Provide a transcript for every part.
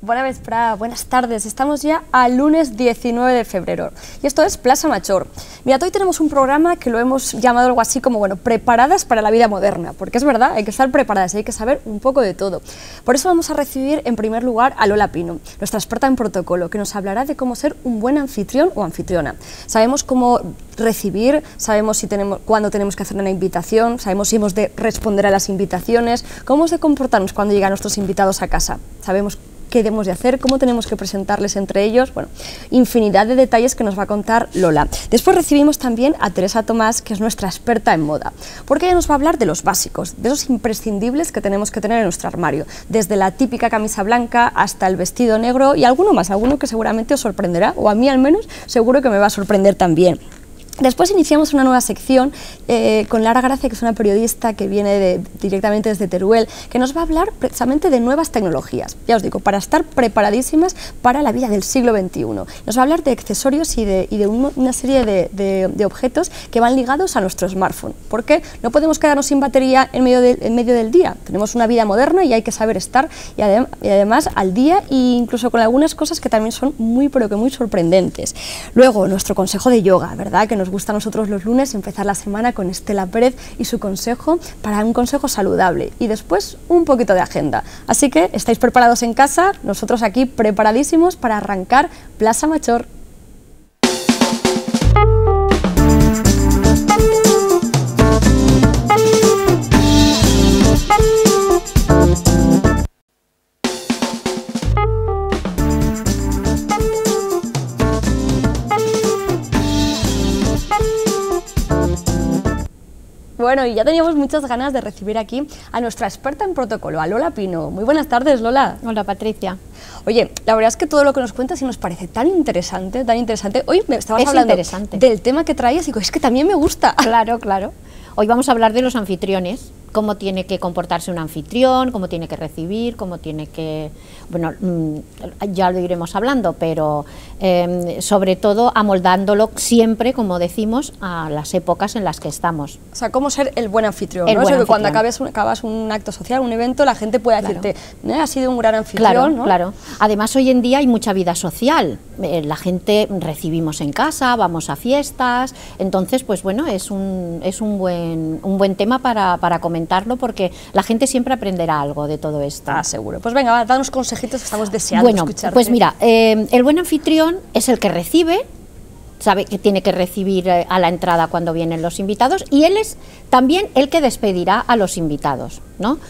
Bona vesprada, buenas tardes. Estamos ya al lunes 19 de febrero y esto es Plaça Major. Mirad, hoy tenemos un programa que lo hemos llamado algo así como, bueno, preparadas para la vida moderna, porque es verdad, hay que estar preparadas, hay que saber un poco de todo. Por eso vamos a recibir en primer lugar a Lola Pino, nuestra experta en protocolo, que nos hablará de cómo ser un buen anfitrión o anfitriona. Sabemos cómo recibir, sabemos si cuándo tenemos que hacer una invitación, sabemos si hemos de responder a las invitaciones, cómo hemos de comportarnos cuando llegan nuestros invitados a casa, sabemos qué debemos de hacer, cómo tenemos que presentarles entre ellos, bueno, infinidad de detalles que nos va a contar Lola. Después recibimos también a Teresa Tomás, que es nuestra experta en moda, porque ella nos va a hablar de los básicos, de esos imprescindibles que tenemos que tener en nuestro armario, desde la típica camisa blanca hasta el vestido negro y alguno más, alguno que seguramente os sorprenderá, o a mí al menos seguro que me va a sorprender también. Después iniciamos una nueva sección con Lara Gracia, que es una periodista que viene directamente desde Teruel, que nos va a hablar precisamente de nuevas tecnologías, ya os digo, para estar preparadísimas para la vida del siglo XXI. Nos va a hablar de accesorios y de una serie de objetos que van ligados a nuestro smartphone, porque no podemos quedarnos sin batería en medio del día. Tenemos una vida moderna y hay que saber estar y además al día, e incluso con algunas cosas que también son muy, pero que muy sorprendentes. Luego, nuestro consejo de yoga, ¿verdad?, que nos gusta a nosotros los lunes empezar la semana con Estela Pérez y su consejo para un consejo saludable, y después un poquito de agenda. Así que estáis preparados en casa, nosotros aquí preparadísimos para arrancar Plaça Major. Bueno, y ya teníamos muchas ganas de recibir aquí a nuestra experta en protocolo, a Lola Pino. Muy buenas tardes, Lola. Hola, Patricia. Oye, la verdad es que todo lo que nos cuentas sí nos parece tan interesante, tan interesante. Hoy me estabas hablando del tema que traías y digo, es que también me gusta. Claro, claro. Hoy vamos a hablar de los anfitriones, cómo tiene que comportarse un anfitrión, cómo tiene que recibir, cómo tiene que... Bueno, ya lo iremos hablando, pero sobre todo amoldándolo siempre, como decimos, a las épocas en las que estamos. O sea, cómo ser el buen anfitrión, ¿no? Eso que cuando acabas un acto social, un evento, la gente puede decirte, claro, has sido un gran anfitrión, claro, ¿no? Claro. Además, hoy en día hay mucha vida social. La gente recibimos en casa, vamos a fiestas, entonces, pues bueno, es un buen tema para comentarlo, porque la gente siempre aprenderá algo de todo esto. Ah, seguro. Pues venga, danos consejitos que estamos deseando escucharte. Pues mira, el buen anfitrión es el que recibe, sabe que tiene que recibir a la entrada cuando vienen los invitados, y él es también el que despedirá a los invitados, ¿no?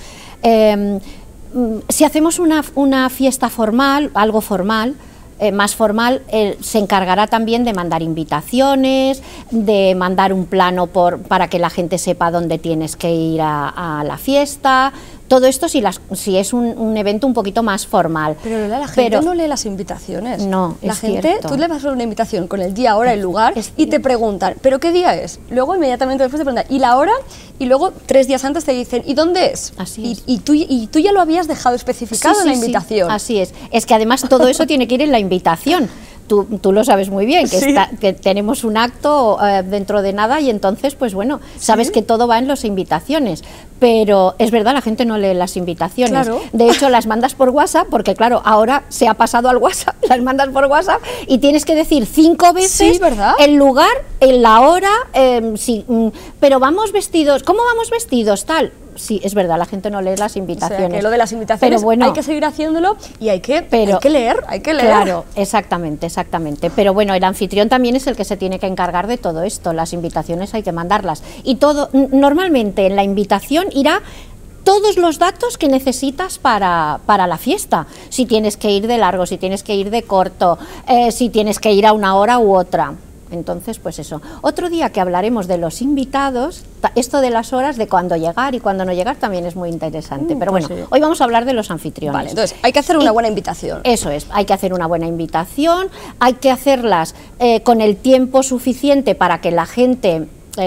Si hacemos una fiesta formal, algo formal, más formal, se encargará también de mandar invitaciones, de mandar un plano para que la gente sepa dónde tienes que ir a la fiesta. Todo esto si es un evento un poquito más formal. Pero la gente no lee las invitaciones. No, la es gente, cierto. Tú le vas a una invitación con el día, hora, el lugar y te preguntan, ¿pero qué día es? Luego inmediatamente después te preguntan, ¿y la hora? Y luego 3 días antes te dicen, ¿y dónde es? Así es. Y tú ya lo habías dejado especificado en la invitación. Sí, así es. Es que además todo eso tiene que ir en la invitación. Tú lo sabes muy bien, que tenemos un acto dentro de nada, y entonces, pues bueno, sabes que todo va en las invitaciones, pero es verdad, la gente no lee las invitaciones. Claro. De hecho, las mandas por WhatsApp, porque claro, ahora se ha pasado al WhatsApp, las mandas por WhatsApp y tienes que decir 5 veces el lugar, en la hora, pero vamos vestidos, ¿cómo vamos vestidos? Tal. Sí, es verdad, la gente no lee las invitaciones. O sea, que lo de las invitaciones, pero bueno, hay que seguir haciéndolo y hay que leer. Claro, exactamente. Pero bueno, el anfitrión también es el que se tiene que encargar de todo esto. Las invitaciones hay que mandarlas. Y todo, normalmente en la invitación irá todos los datos que necesitas para la fiesta. Si tienes que ir de largo, si tienes que ir de corto, si tienes que ir a una hora u otra. Entonces, pues eso. Otro día que hablaremos de los invitados, esto de las horas, de cuándo llegar y cuándo no llegar, también es muy interesante. Pero bueno, hoy vamos a hablar de los anfitriones. Vale, entonces hay que hacer una buena invitación. Eso es, hay que hacer una buena invitación, hay que hacerlas con el tiempo suficiente para que la gente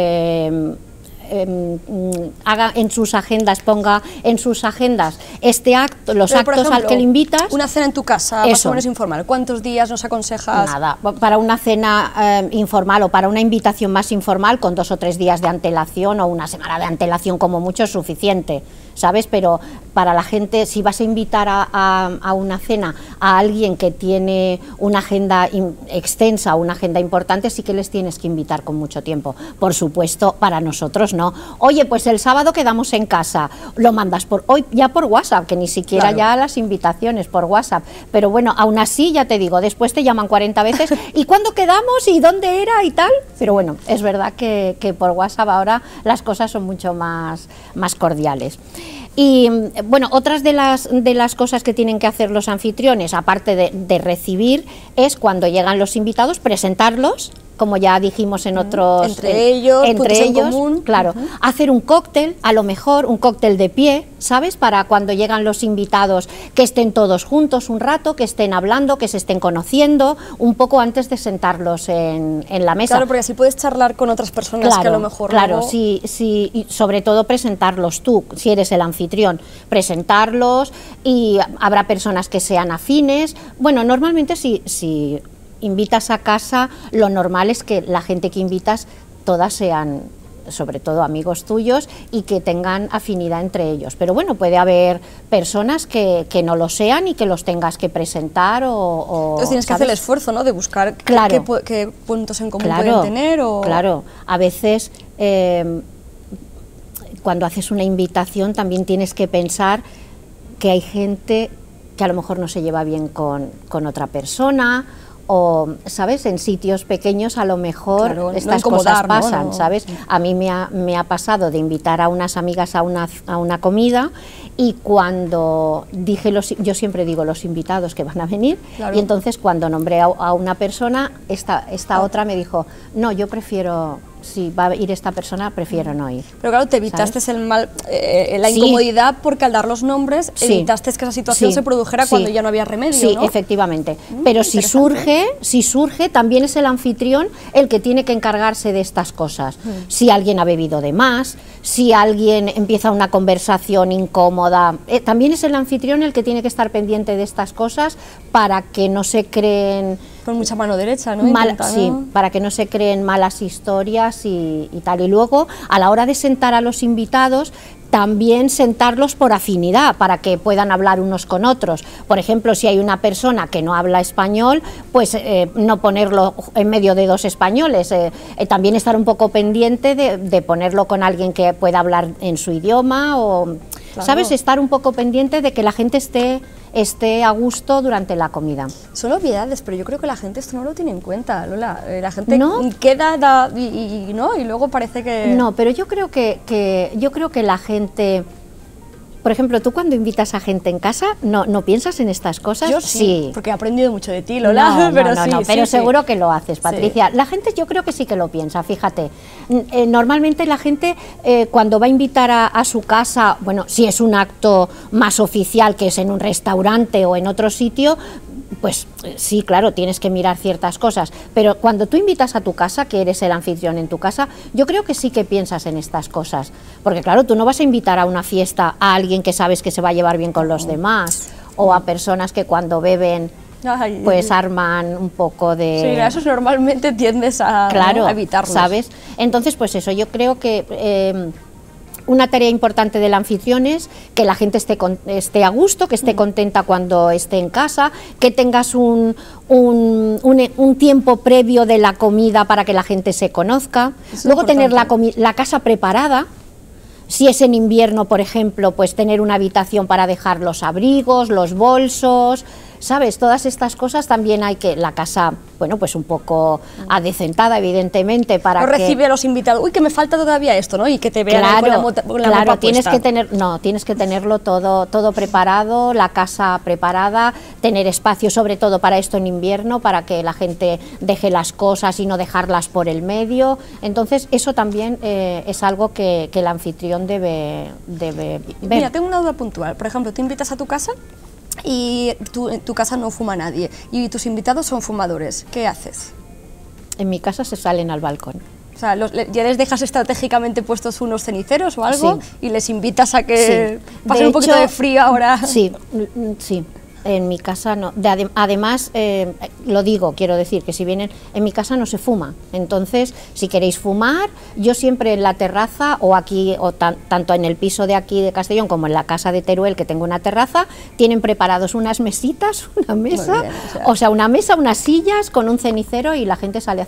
haga en sus agendas, ponga en sus agendas este acto, los actos, por ejemplo, al que le invitas. Una cena en tu casa, más o menos informal, ¿cuántos días nos aconsejas? Nada, para una cena informal o para una invitación más informal, con 2 o 3 días de antelación o una semana de antelación como mucho es suficiente. ¿sabes? Pero para la gente, si vas a invitar a una cena a alguien que tiene una agenda extensa, una agenda importante, sí que les tienes que invitar con mucho tiempo. Por supuesto, para nosotros no. Oye, pues el sábado quedamos en casa, lo mandas hoy ya por WhatsApp, que ni siquiera claro. ya las invitaciones por WhatsApp. Pero bueno, aún así, ya te digo, después te llaman 40 veces, ¿y cuándo quedamos? ¿Y dónde era? Y tal. Pero bueno, es verdad que por WhatsApp ahora las cosas son mucho más cordiales. Y bueno, otras de las cosas que tienen que hacer los anfitriones, aparte de recibir, es cuando llegan los invitados, presentarlos, como ya dijimos en otros... Entre ellos, en común. Claro, hacer un cóctel, a lo mejor un cóctel de pie, ¿sabes? Para cuando llegan los invitados, que estén todos juntos un rato, que estén hablando, que se estén conociendo, un poco antes de sentarlos en la mesa. Claro, porque así puedes charlar con otras personas, claro, que a lo mejor claro, luego... sí, y sobre todo presentarlos tú, si eres el anfitrión, presentarlos, y habrá personas que sean afines. Bueno, normalmente si invitas a casa, lo normal es que la gente que invitas todas sean sobre todo amigos tuyos y que tengan afinidad entre ellos, pero bueno, puede haber personas que no lo sean y que los tengas que presentar Entonces tienes que hacer el esfuerzo, ¿no?, de buscar claro, qué puntos en común claro, pueden tener. Claro, a veces cuando haces una invitación también tienes que pensar que hay gente que a lo mejor no se lleva bien con otra persona, o, ¿sabes?, en sitios pequeños a lo mejor claro, estas cosas pasan, ¿no? ¿Sabes? A mí me ha pasado de invitar a unas amigas a una comida, y cuando dije, yo siempre digo los invitados que van a venir, claro. Y entonces cuando nombré a una persona, esta otra me dijo, no, yo prefiero... Si va a ir esta persona, prefiero no ir. Pero claro, te evitaste la incomodidad, porque al dar los nombres evitaste que esa situación se produjera cuando ya no había remedio, sí, ¿no? Efectivamente. Pero si surge, también es el anfitrión el que tiene que encargarse de estas cosas. Si alguien ha bebido de más, si alguien empieza una conversación incómoda, también es el anfitrión el que tiene que estar pendiente de estas cosas para que no se creen... Con mucha mano derecha, ¿no? Sí, para que no se creen malas historias y tal. Y luego, a la hora de sentar a los invitados, también sentarlos por afinidad, para que puedan hablar unos con otros. Por ejemplo, si hay una persona que no habla español, pues no ponerlo en medio de dos españoles, también estar un poco pendiente de ponerlo con alguien que pueda hablar en su idioma, o, claro. ¿Sabes?, estar un poco pendiente de que la gente esté a gusto durante la comida. Son obviedades, pero yo creo que la gente esto no lo tiene en cuenta, Lola. La gente ¿no? queda y luego parece que... No, pero yo creo que la gente... Por ejemplo, tú cuando invitas a gente en casa, ¿no piensas en estas cosas? Yo sí, porque he aprendido mucho de ti, Lola. Pero seguro que lo haces, Patricia. Sí. La gente yo creo que sí que lo piensa, fíjate. Normalmente la gente cuando va a invitar a su casa, bueno, si es un acto más oficial, que es en un restaurante o en otro sitio, pues sí, claro, tienes que mirar ciertas cosas, pero cuando tú invitas a tu casa, que eres el anfitrión en tu casa, yo creo que sí que piensas en estas cosas, porque claro, tú no vas a invitar a una fiesta a alguien que sabes que se va a llevar bien con los demás, o a personas que cuando beben pues arman un poco de... Sí, eso normalmente tiendes a evitarlos. ¿Sabes? Entonces, pues eso, yo creo que... una tarea importante del anfitrión es que la gente esté a gusto, que esté contenta cuando esté en casa, que tengas un tiempo previo de la comida para que la gente se conozca, luego tener la casa preparada. Si es en invierno, por ejemplo, pues tener una habitación para dejar los abrigos, los bolsos, ¿sabes? Todas estas cosas también hay que... La casa, bueno, pues un poco adecentada, evidentemente, para no que... recibe a los invitados, uy, que me falta todavía esto, ¿no? Y que te vean con la mopa tienes puesta. Tienes que tenerlo todo preparado, la casa preparada, tener espacio sobre todo para esto en invierno, para que la gente deje las cosas y no dejarlas por el medio. Entonces, eso también es algo que el anfitrión debe ver. Mira, tengo una duda puntual. Por ejemplo, tú invitas a tu casa y en tu casa no fuma nadie y tus invitados son fumadores, ¿qué haces? En mi casa se salen al balcón. O sea, ya les dejas estratégicamente puestos unos ceniceros o algo, y les invitas a que pasen un poquito de frío ahora. Sí, En mi casa no. Además, lo digo, quiero decir que si vienen, en mi casa no se fuma. Entonces, si queréis fumar, yo siempre en la terraza o aquí, o tanto en el piso de aquí de Castellón como en la casa de Teruel, que tengo una terraza, tienen preparados unas mesitas, una mesa, bien, o sea, una mesa, unas sillas con un cenicero y la gente sale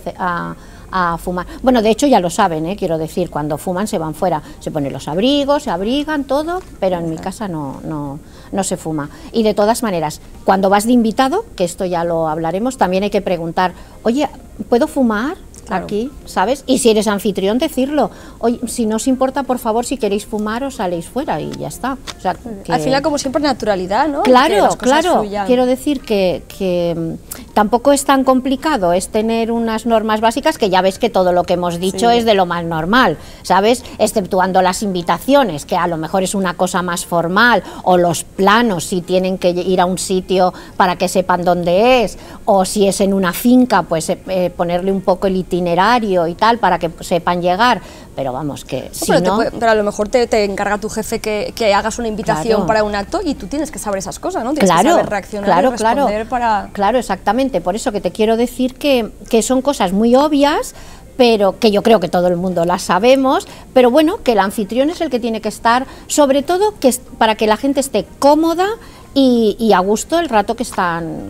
a fumar. Bueno, de hecho ya lo saben, quiero decir, cuando fuman se van fuera, se ponen los abrigos, se abrigan, todo, pero en mi casa no se fuma. Y de todas maneras, cuando vas de invitado, que esto ya lo hablaremos, también hay que preguntar, oye, ¿puedo fumar? Claro. Aquí, ¿sabes? Y si eres anfitrión, decirlo. Oye, si no os importa, por favor, si queréis fumar, os saléis fuera y ya está. O sea, que... Al final, como siempre, naturalidad, ¿no? Claro, claro. Quiero decir que tampoco es tan complicado, es tener unas normas básicas que ya ves que todo lo que hemos dicho es de lo más normal, ¿sabes? Exceptuando las invitaciones, que a lo mejor es una cosa más formal, o los planos, si tienen que ir a un sitio para que sepan dónde es, o si es en una finca, pues ponerle un poco el itinerario y tal para que sepan llegar, pero vamos, que si no... Pero a lo mejor te encarga tu jefe que hagas una invitación para un acto y tú tienes que saber esas cosas, ¿no? Tienes que saber reaccionar y responder para... Claro, exactamente, por eso que te quiero decir que son cosas muy obvias, pero que yo creo que todo el mundo las sabemos, pero bueno, que el anfitrión es el que tiene que estar, sobre todo para que la gente esté cómoda y a gusto el rato que están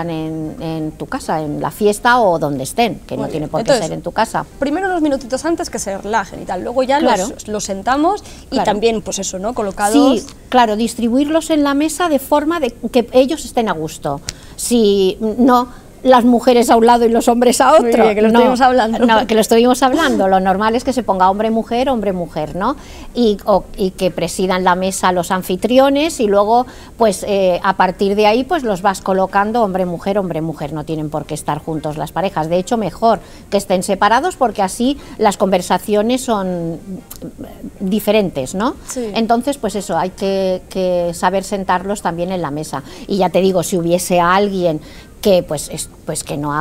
en tu casa, en la fiesta o donde estén, que no tiene por qué ser en tu casa. Primero unos minutitos antes que se relajen y tal, luego ya los sentamos y también, pues eso, ¿no? Colocados... Sí, claro, distribuirlos en la mesa de forma de que ellos estén a gusto. Si no... las mujeres a un lado y los hombres a otro. Bien, que lo estuvimos hablando. No, que lo estuvimos hablando. Lo normal es que se ponga hombre-mujer, ¿no? Y que presidan la mesa los anfitriones y luego, pues a partir de ahí, pues los vas colocando hombre-mujer, hombre-mujer. No tienen por qué estar juntos las parejas. De hecho, mejor que estén separados porque así las conversaciones son diferentes, ¿no? Sí. Entonces, pues eso, hay que saber sentarlos también en la mesa. Y ya te digo, si hubiese alguien que pues que no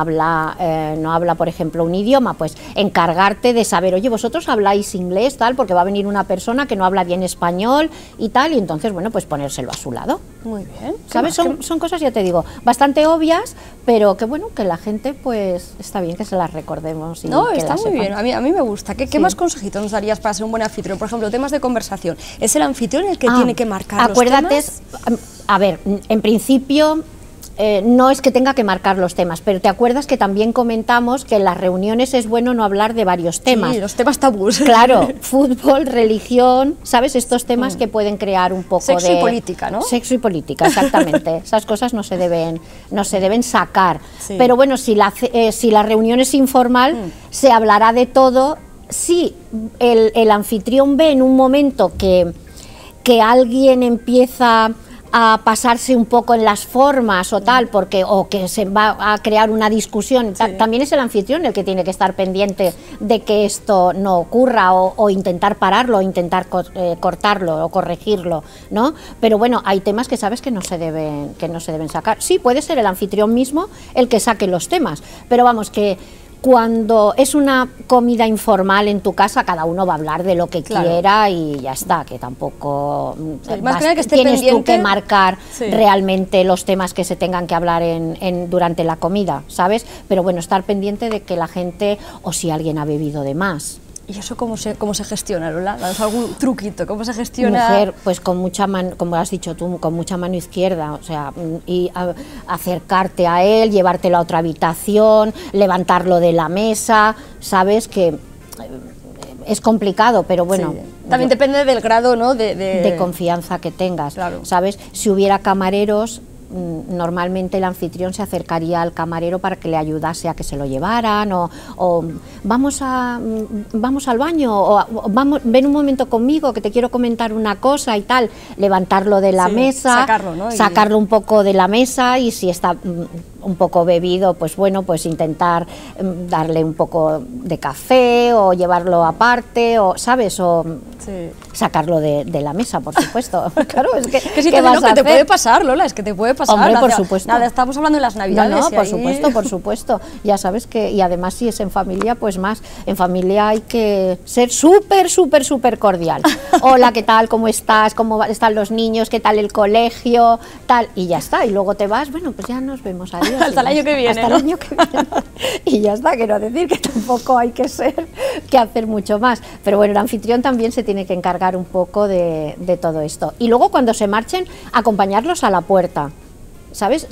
habla por ejemplo un idioma, pues encargarte de saber, oye, vosotros habláis inglés, tal, porque va a venir una persona que no habla bien español y tal, y entonces, bueno, pues ponérselo a su lado. Muy bien. ¿Sabes? Son cosas, ya te digo, bastante obvias, pero que bueno, que la gente, pues, está bien que se las recordemos. Y no, que está muy bien, a mí me gusta. ¿Qué más consejitos nos darías para ser un buen anfitrión? Por ejemplo, temas de conversación. ¿Es el anfitrión el que tiene que marcar los temas? A ver, en principio... no es que tenga que marcar los temas, pero te acuerdas que también comentamos que en las reuniones es bueno no hablar de varios temas. Sí, los temas tabús. Claro, fútbol, religión, ¿sabes? Estos temas que pueden crear un poco sexo y política, ¿no? Sexo y política, exactamente. Esas cosas no se deben sacar. Sí. Pero bueno, si la reunión es informal, se hablará de todo. Si el anfitrión ve en un momento que alguien empieza a pasarse un poco en las formas o tal, o que se va a crear una discusión, también es el anfitrión el que tiene que estar pendiente de que esto no ocurra o intentar pararlo, o intentar cortarlo o corregirlo, ¿no? Pero bueno, hay temas que sabes que no se deben sacar. Sí, puede ser el anfitrión mismo el que saque los temas, pero vamos, que cuando es una comida informal en tu casa, cada uno va a hablar de lo que quiera y ya está, que tampoco tienes tú que marcar realmente los temas que se tengan que hablar durante la comida, ¿sabes? Pero bueno, estar pendiente de que la gente, o si alguien ha bebido de más. ¿Y eso cómo se gestiona, Lola? ¿Danos algún truquito? ¿Cómo se gestiona? Mujer, pues con mucha mano, como has dicho tú, con mucha mano izquierda, o sea, y acercarte a él, llevártelo a otra habitación, levantarlo de la mesa, sabes que es complicado, pero bueno. Sí. También depende del grado, ¿no? de confianza que tengas, ¿sabes? Si hubiera camareros, normalmente el anfitrión se acercaría al camarero para que le ayudase a que se lo llevaran o vamos al baño o ven un momento conmigo que te quiero comentar una cosa y tal, levantarlo de la mesa, sacarlo, ¿no? Sacarlo un poco de la mesa y si está un poco bebido, pues bueno, pues intentar darle un poco de café o llevarlo aparte, o ¿sabes? O Sí. sacarlo de la mesa, por supuesto. Claro, es que, Que sí, ¿qué vas a te hacer? puede pasar, Lola, es que te puede pasar. Hombre, por Nada, supuesto. Nada, estamos hablando de las No, Navidades. no, y por ahí- supuesto, por supuesto. Ya sabes que, y además si es en familia, pues más. En familia hay que ser súper cordial. Hola, ¿qué tal? ¿Cómo estás? ¿Cómo están los niños? ¿Qué tal el colegio? Tal, y ya está. Y luego te vas, bueno, pues ya nos vemos, adiós. Hasta el año que viene, Hasta ¿no? el año que viene. Y ya está, quiero decir que tampoco hay que hacer mucho más. Pero bueno, el anfitrión también se tiene que encargar un poco de todo esto. Y luego cuando se marchen, acompañarlos a la puerta. ¿Sabes?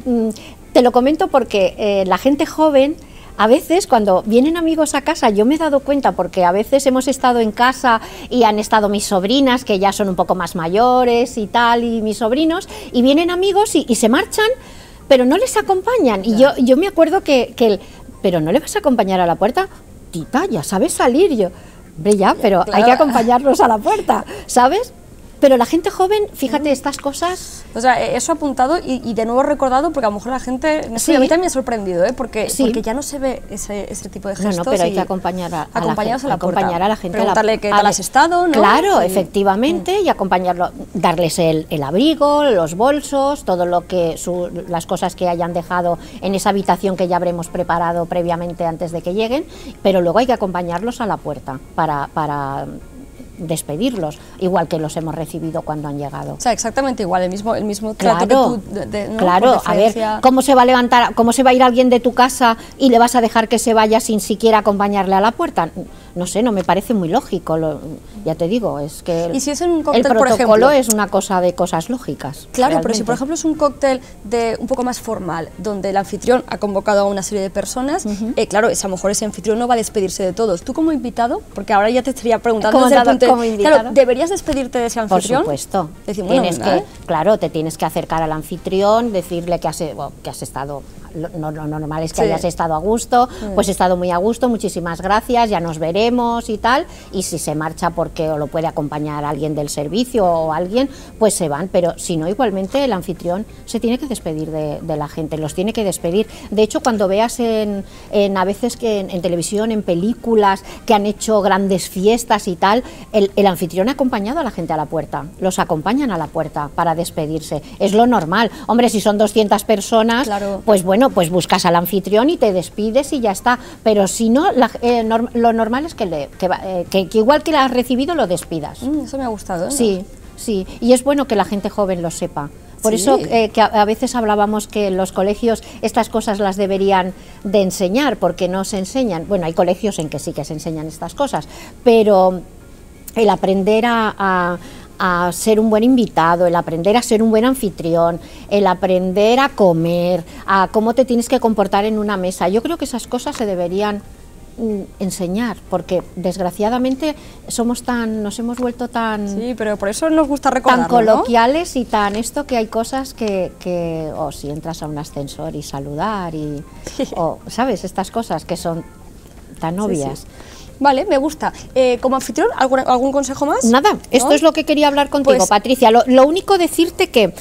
Te lo comento porque la gente joven, a veces cuando vienen amigos a casa, yo me he dado cuenta, porque a veces hemos estado en casa y han estado mis sobrinas, que ya son un poco más mayores y tal, y mis sobrinos, y vienen amigos y se marchan, pero no les acompañan. Y yo me acuerdo pero ¿no le vas a acompañar a la puerta? Tita, ya sabes salir. Yo, hombre, ya, pero Claro. hay que acompañarlos a la puerta, ¿sabes? Pero la gente joven, fíjate, estas cosas... O sea, eso apuntado y de nuevo recordado, porque a lo mejor la gente, no sé, Sí. a mí también me ha sorprendido, porque Sí. ya no se ve ese tipo de No, gestos. no, pero hay y que acompañar a acompañarlos la gente, puerta. acompañar a la gente. Preguntarle qué tal has estado, ¿no? Claro, Y- efectivamente, y acompañarlo, darles el abrigo, los bolsos, todo lo que las cosas que hayan dejado en esa habitación que ya habremos preparado previamente antes de que lleguen, pero luego hay que acompañarlos a la puerta para despedirlos, igual que los hemos recibido cuando han llegado. O sea, exactamente igual, el mismo trato Claro, que tú, ¿no? claro, Por a ver, deferencia. ¿cómo se va a levantar, cómo se va a ir alguien de tu casa y le vas a dejar que se vaya sin siquiera acompañarle a la puerta? No sé, no me parece muy lógico, ya te digo, es que Y si es en un el cóctel, por protocolo ejemplo. es una cosa de cosas lógicas. Claro, pero si realmente. por ejemplo es un cóctel un poco más formal, donde el anfitrión ha convocado a una serie de personas, claro, a lo mejor ese anfitrión no va a despedirse de todos. Tú como invitado, porque ahora ya te estaría preguntando Como desde el dado- punto de- como invitado. claro, ¿deberías despedirte de ese Por anfitrión? supuesto. Decir, bueno, Tienes venga, que, claro, te tienes que acercar al anfitrión, decirle que has estado, lo normal es que Sí. hayas estado a gusto, pues he estado muy a gusto, muchísimas gracias, ya nos veremos y tal, y si se marcha porque o lo puede acompañar alguien del servicio o alguien, pues se van, pero si no, igualmente el anfitrión se tiene que despedir de la gente, los tiene que despedir. De hecho, cuando veas a veces que en televisión, en películas, que han hecho grandes fiestas y tal, el anfitrión ha acompañado a la gente a la puerta, los acompañan a la puerta para despedirse, es lo normal. Hombre, si son 200 personas, Claro. pues bueno, pues buscas al anfitrión y te despides y ya está, pero si no, lo normal es que igual que la has recibido lo despidas. Eso me ha gustado. ¿eh? Sí, sí, y es bueno que la gente joven lo sepa. Por Sí. eso que a veces hablábamos que en los colegios estas cosas las deberían de enseñar, porque no se enseñan. Bueno, hay colegios en que sí que se enseñan estas cosas, pero el aprender a ser un buen invitado, el aprender a ser un buen anfitrión, el aprender a comer, a cómo te tienes que comportar en una mesa, yo creo que esas cosas se deberían enseñar, porque desgraciadamente nos hemos vuelto tan Sí, pero por eso nos gusta recordarlo, tan ¿no? coloquiales y tan esto, que hay cosas que o si entras a un ascensor y saludar o sabes, estas cosas que son tan obvias. sí. Vale, me gusta. Como anfitrión, ¿algún consejo más? Nada, esto ¿No? es lo que quería hablar contigo, Pues- Patricia. Lo único decirte que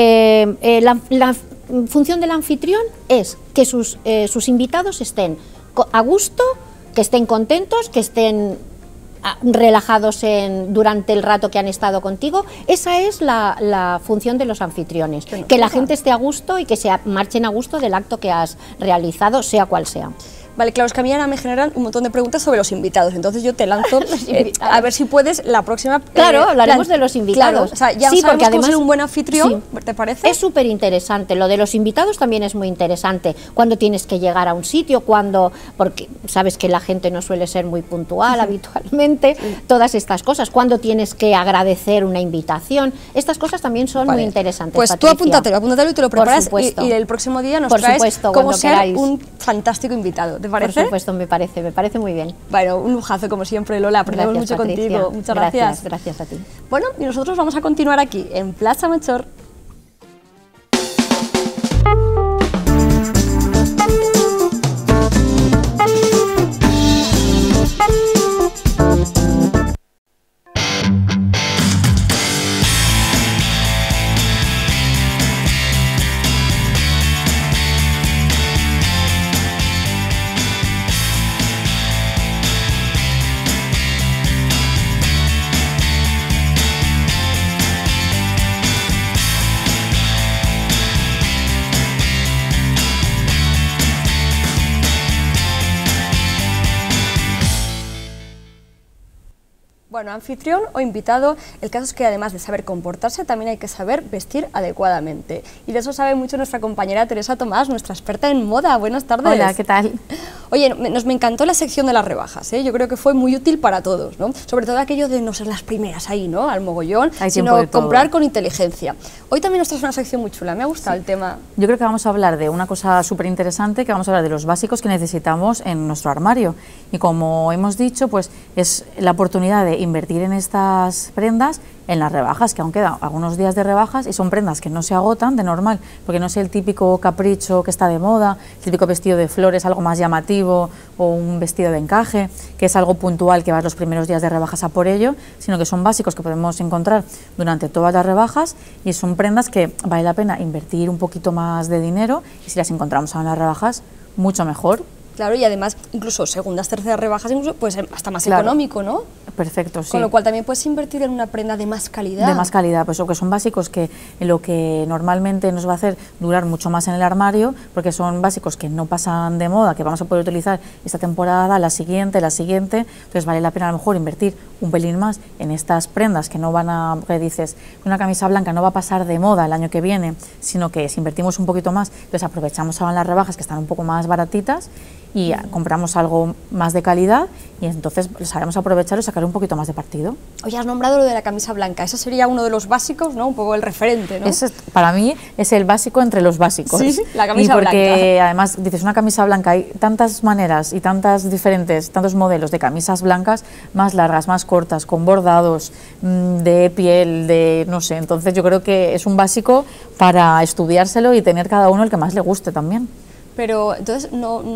la función del anfitrión es que sus invitados estén a gusto, que estén contentos, que estén relajados durante el rato que han estado contigo. Esa es la función de los anfitriones, Que no que la joda. gente esté a gusto y que se marchen a gusto del acto que has realizado, sea cual sea. Vale, claro, es que a mí ahora me generan un montón de preguntas sobre los invitados, entonces yo te lanzo invitados. a ver si puedes la próxima... Claro, hablaremos de los invitados. Claro, o sea, ya Sí, sabemos porque cómo además- ser un buen anfitrión, Sí. ¿te parece? Es súper interesante, lo de los invitados también es muy interesante, cuando tienes que llegar a un sitio, porque sabes que la gente no suele ser muy puntual habitualmente, todas estas cosas, cuando tienes que agradecer una invitación, estas cosas también son Vale. muy interesantes. Pues tú Patricia. apúntatelo y te lo Por preparas supuesto. y el próximo día nos Por traes supuesto, cómo cuando ser queráis. un fantástico invitado, ¿te Por parece? supuesto, me parece muy bien. Bueno, un lujazo como siempre, Lola, aprendemos Gracias, mucho Patricia. contigo, muchas gracias. Gracias a ti. Bueno, y nosotros vamos a continuar aquí, en Plaza Machor. Bueno, anfitrión o invitado, el caso es que además de saber comportarse, también hay que saber vestir adecuadamente. Y de eso sabe mucho nuestra compañera Teresa Tomás, nuestra experta en moda. Buenas tardes. Hola, ¿qué tal? Oye, me encantó la sección de las rebajas, ¿eh? Yo creo que fue muy útil para todos, ¿no? Sobre todo aquello de no ser las primeras ahí, ¿no? Al mogollón, sino comprar con inteligencia. Hoy también nos traes una sección muy chula, me ha gustado el tema. Yo creo que vamos a hablar de una cosa súper interesante, que vamos a hablar de los básicos que necesitamos en nuestro armario. Y como hemos dicho, pues es la oportunidad de invertir en estas prendas en las rebajas, que aún quedan algunos días de rebajas y son prendas que no se agotan de normal, porque no es el típico capricho que está de moda, el típico vestido de flores, algo más llamativo, o un vestido de encaje, que es algo puntual que vas los primeros días de rebajas a por ello, sino que son básicos que podemos encontrar durante todas las rebajas y son prendas que vale la pena invertir un poquito más de dinero y si las encontramos en las rebajas, mucho mejor. Claro, y además, incluso segundas, terceras rebajas, incluso pues hasta más económico, ¿no? Perfecto, sí. Con lo cual también puedes invertir en una prenda de más calidad. De más calidad, pues lo que son básicos que lo que normalmente nos va a hacer durar mucho más en el armario, porque son básicos que no pasan de moda, que vamos a poder utilizar esta temporada, la siguiente, entonces vale la pena a lo mejor invertir un pelín más en estas prendas que no van a, que dices, una camisa blanca no va a pasar de moda el año que viene, sino que si invertimos un poquito más, entonces aprovechamos ahora las rebajas que están un poco más baratitas y compramos algo más de calidad y entonces sabemos aprovechar y sacar un poquito más de partido. Oye, has nombrado lo de la camisa blanca, ese sería uno de los básicos, ¿no? Un poco el referente, ¿no? Ese para mí es el básico entre los básicos. Sí, la camisa blanca. Y porque blanca. además dices una camisa blanca, hay tantas maneras y tantas diferentes, tantos modelos de camisas blancas, más largas, más cortas, con bordados, de piel, de no sé, entonces yo creo que es un básico para estudiárselo y tener cada uno el que más le guste también. Pero entonces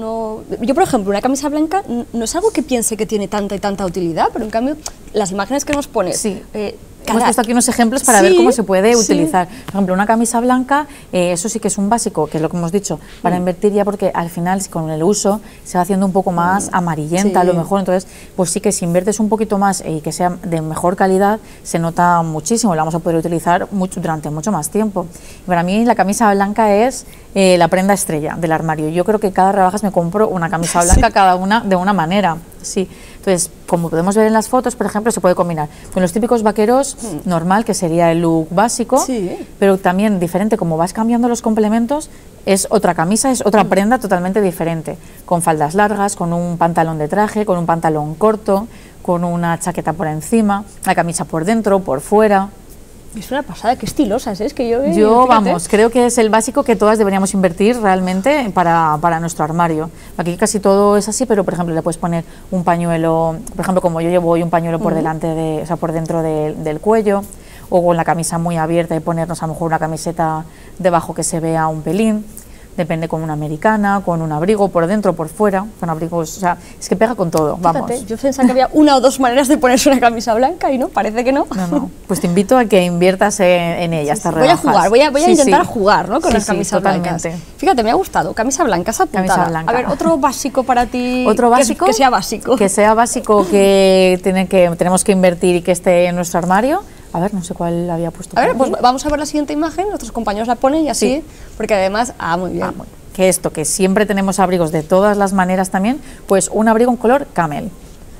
yo por ejemplo una camisa blanca no es algo que piense que tiene tanta y tanta utilidad, pero en cambio las imágenes que nos pones, sí. Hemos puesto aquí unos ejemplos para ver cómo se puede utilizar. Sí. Por ejemplo, una camisa blanca, eso sí que es un básico, que es lo que hemos dicho, para invertir ya, porque al final con el uso se va haciendo un poco más amarillenta a lo mejor, entonces pues sí que si inviertes un poquito más y que sea de mejor calidad, se nota muchísimo, la vamos a poder utilizar durante mucho más tiempo. Y para mí la camisa blanca es la prenda estrella del armario. Yo creo que cada rebajas me compro una camisa blanca, cada una de una manera. Sí. Entonces, como podemos ver en las fotos, por ejemplo, se puede combinar con los típicos vaqueros normal, que sería el look básico, pero también diferente, como vas cambiando los complementos, es otra camisa, es otra prenda totalmente diferente, con faldas largas, con un pantalón de traje, con un pantalón corto, con una chaqueta por encima, la camisa por dentro, por fuera. Es una pasada, qué estilosas, ¿eh? Es que yo vamos, creo que es el básico que todas deberíamos invertir realmente para nuestro armario. Aquí casi todo es así, pero por ejemplo le puedes poner un pañuelo, por ejemplo como yo llevo hoy un pañuelo por delante, o sea, por dentro del cuello, o con la camisa muy abierta y ponernos a lo mejor una camiseta debajo que se vea un pelín. Depende, con una americana, con un abrigo por dentro, por fuera, con abrigos, o sea, es que pega con todo, vamos. Fíjate, yo pensaba que había una o dos maneras de ponerse una camisa blanca y no, parece que no. No, pues te invito a que inviertas en ella, estas rebajas. Voy a jugar, voy a intentar jugar, ¿no? Con las camisas blancas. Fíjate, me ha gustado, camisa blanca, esa apuntada. Camisa blanca. A ver, otro básico para ti. Otro básico. Que sea básico. Que sea básico, que tenemos que invertir y que esté en nuestro armario. A ver, no sé cuál había puesto. A ver, pues vamos a ver la siguiente imagen, nuestros compañeros la ponen y así, porque además, muy bien. Que esto, que siempre tenemos abrigos de todas las maneras también, pues un abrigo en color camel.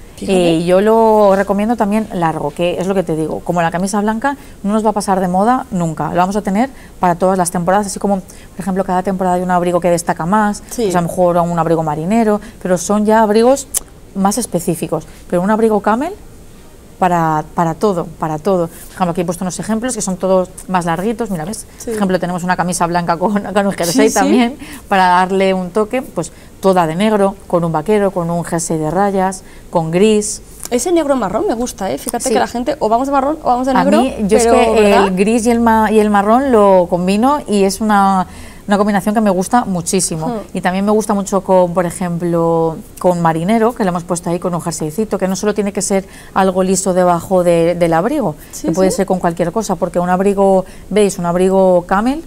Yo lo recomiendo también largo, que es lo que te digo, como la camisa blanca no nos va a pasar de moda nunca, lo vamos a tener para todas las temporadas, así como, por ejemplo, cada temporada hay un abrigo que destaca más, pues a lo mejor un abrigo marinero, pero son ya abrigos más específicos, pero un abrigo camel para todo. Por ejemplo, aquí he puesto unos ejemplos que son todos más larguitos, mira, ¿ves? Por ejemplo, tenemos una camisa blanca con un jersey también, para darle un toque, pues toda de negro, con un vaquero, con un jersey de rayas, con gris. Ese negro marrón me gusta, ¿eh? Fíjate que la gente o vamos de marrón o vamos de negro. A mí, yo es que el gris y el marrón lo combino y es una combinación que me gusta muchísimo. Y también me gusta mucho con, por ejemplo, con marinero, que le hemos puesto ahí con un jerseycito, que no solo tiene que ser algo liso debajo del abrigo, que puede ser con cualquier cosa, porque un abrigo, ¿veis? Un abrigo camel,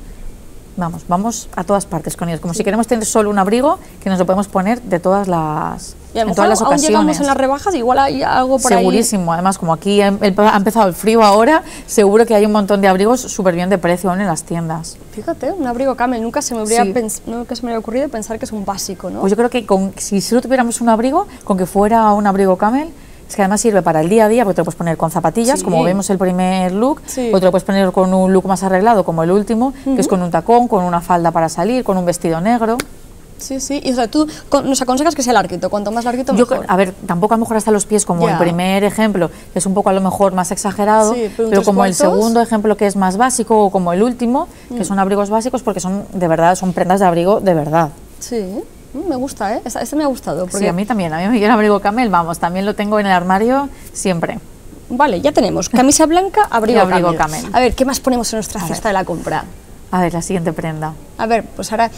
vamos a todas partes con ellos, como si queremos tener solo un abrigo, que nos lo podemos poner de todas las... Y a lo en todas las ocasiones. Llegamos en las rebajas, igual hay algo por Segurísimo, además como aquí ha empezado el frío ahora, seguro que hay un montón de abrigos súper bien de precio aún en las tiendas. Fíjate, un abrigo camel, nunca se me habría ocurrido pensar que es un básico, ¿no? Pues yo creo que si solo tuviéramos un abrigo, con que fuera un abrigo camel, es que además sirve para el día a día, porque te lo puedes poner con zapatillas, Sí. como vemos el primer look, Sí. o te lo puedes poner con un look más arreglado, como el último, que es con un tacón, con una falda para salir, con un vestido negro. Sí, sí. Y o sea, tú nos aconsejas que sea larguito, cuanto más larguito Yo, mejor. a ver, tampoco a lo mejor hasta los pies como Ya. el primer ejemplo, que es un poco a lo mejor más exagerado, Sí, pero un pero como el 3/4. segundo ejemplo que es más básico, o como el último, que son abrigos básicos, porque son de verdad, son prendas de abrigo de verdad. Sí. Me gusta, ¿eh? Este me ha gustado. Porque... Sí, a mí también, a mí me quiere el abrigo camel, vamos, también lo tengo en el armario siempre. Vale, ya tenemos camisa blanca, abrigo, Y abrigo camel. camel. A ver, ¿qué más ponemos en nuestra A cesta de la compra? A ver, la siguiente prenda, A ver, pues ahora,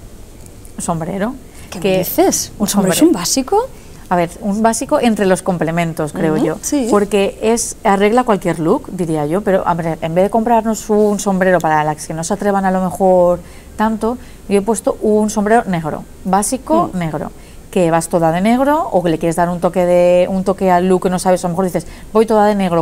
sombrero. ¿qué que me dices? un ¿Un sombrero es sombrero. un básico? A ver, un básico entre los complementos, creo Ujú, yo. sí. Porque arregla cualquier look, diría yo, pero a ver, en vez de comprarnos un sombrero para las que no se atrevan a lo mejor tanto, yo he puesto un sombrero negro, básico negro, que vas toda de negro o que le quieres dar un toque al look que no sabes, a lo mejor dices, voy toda de negro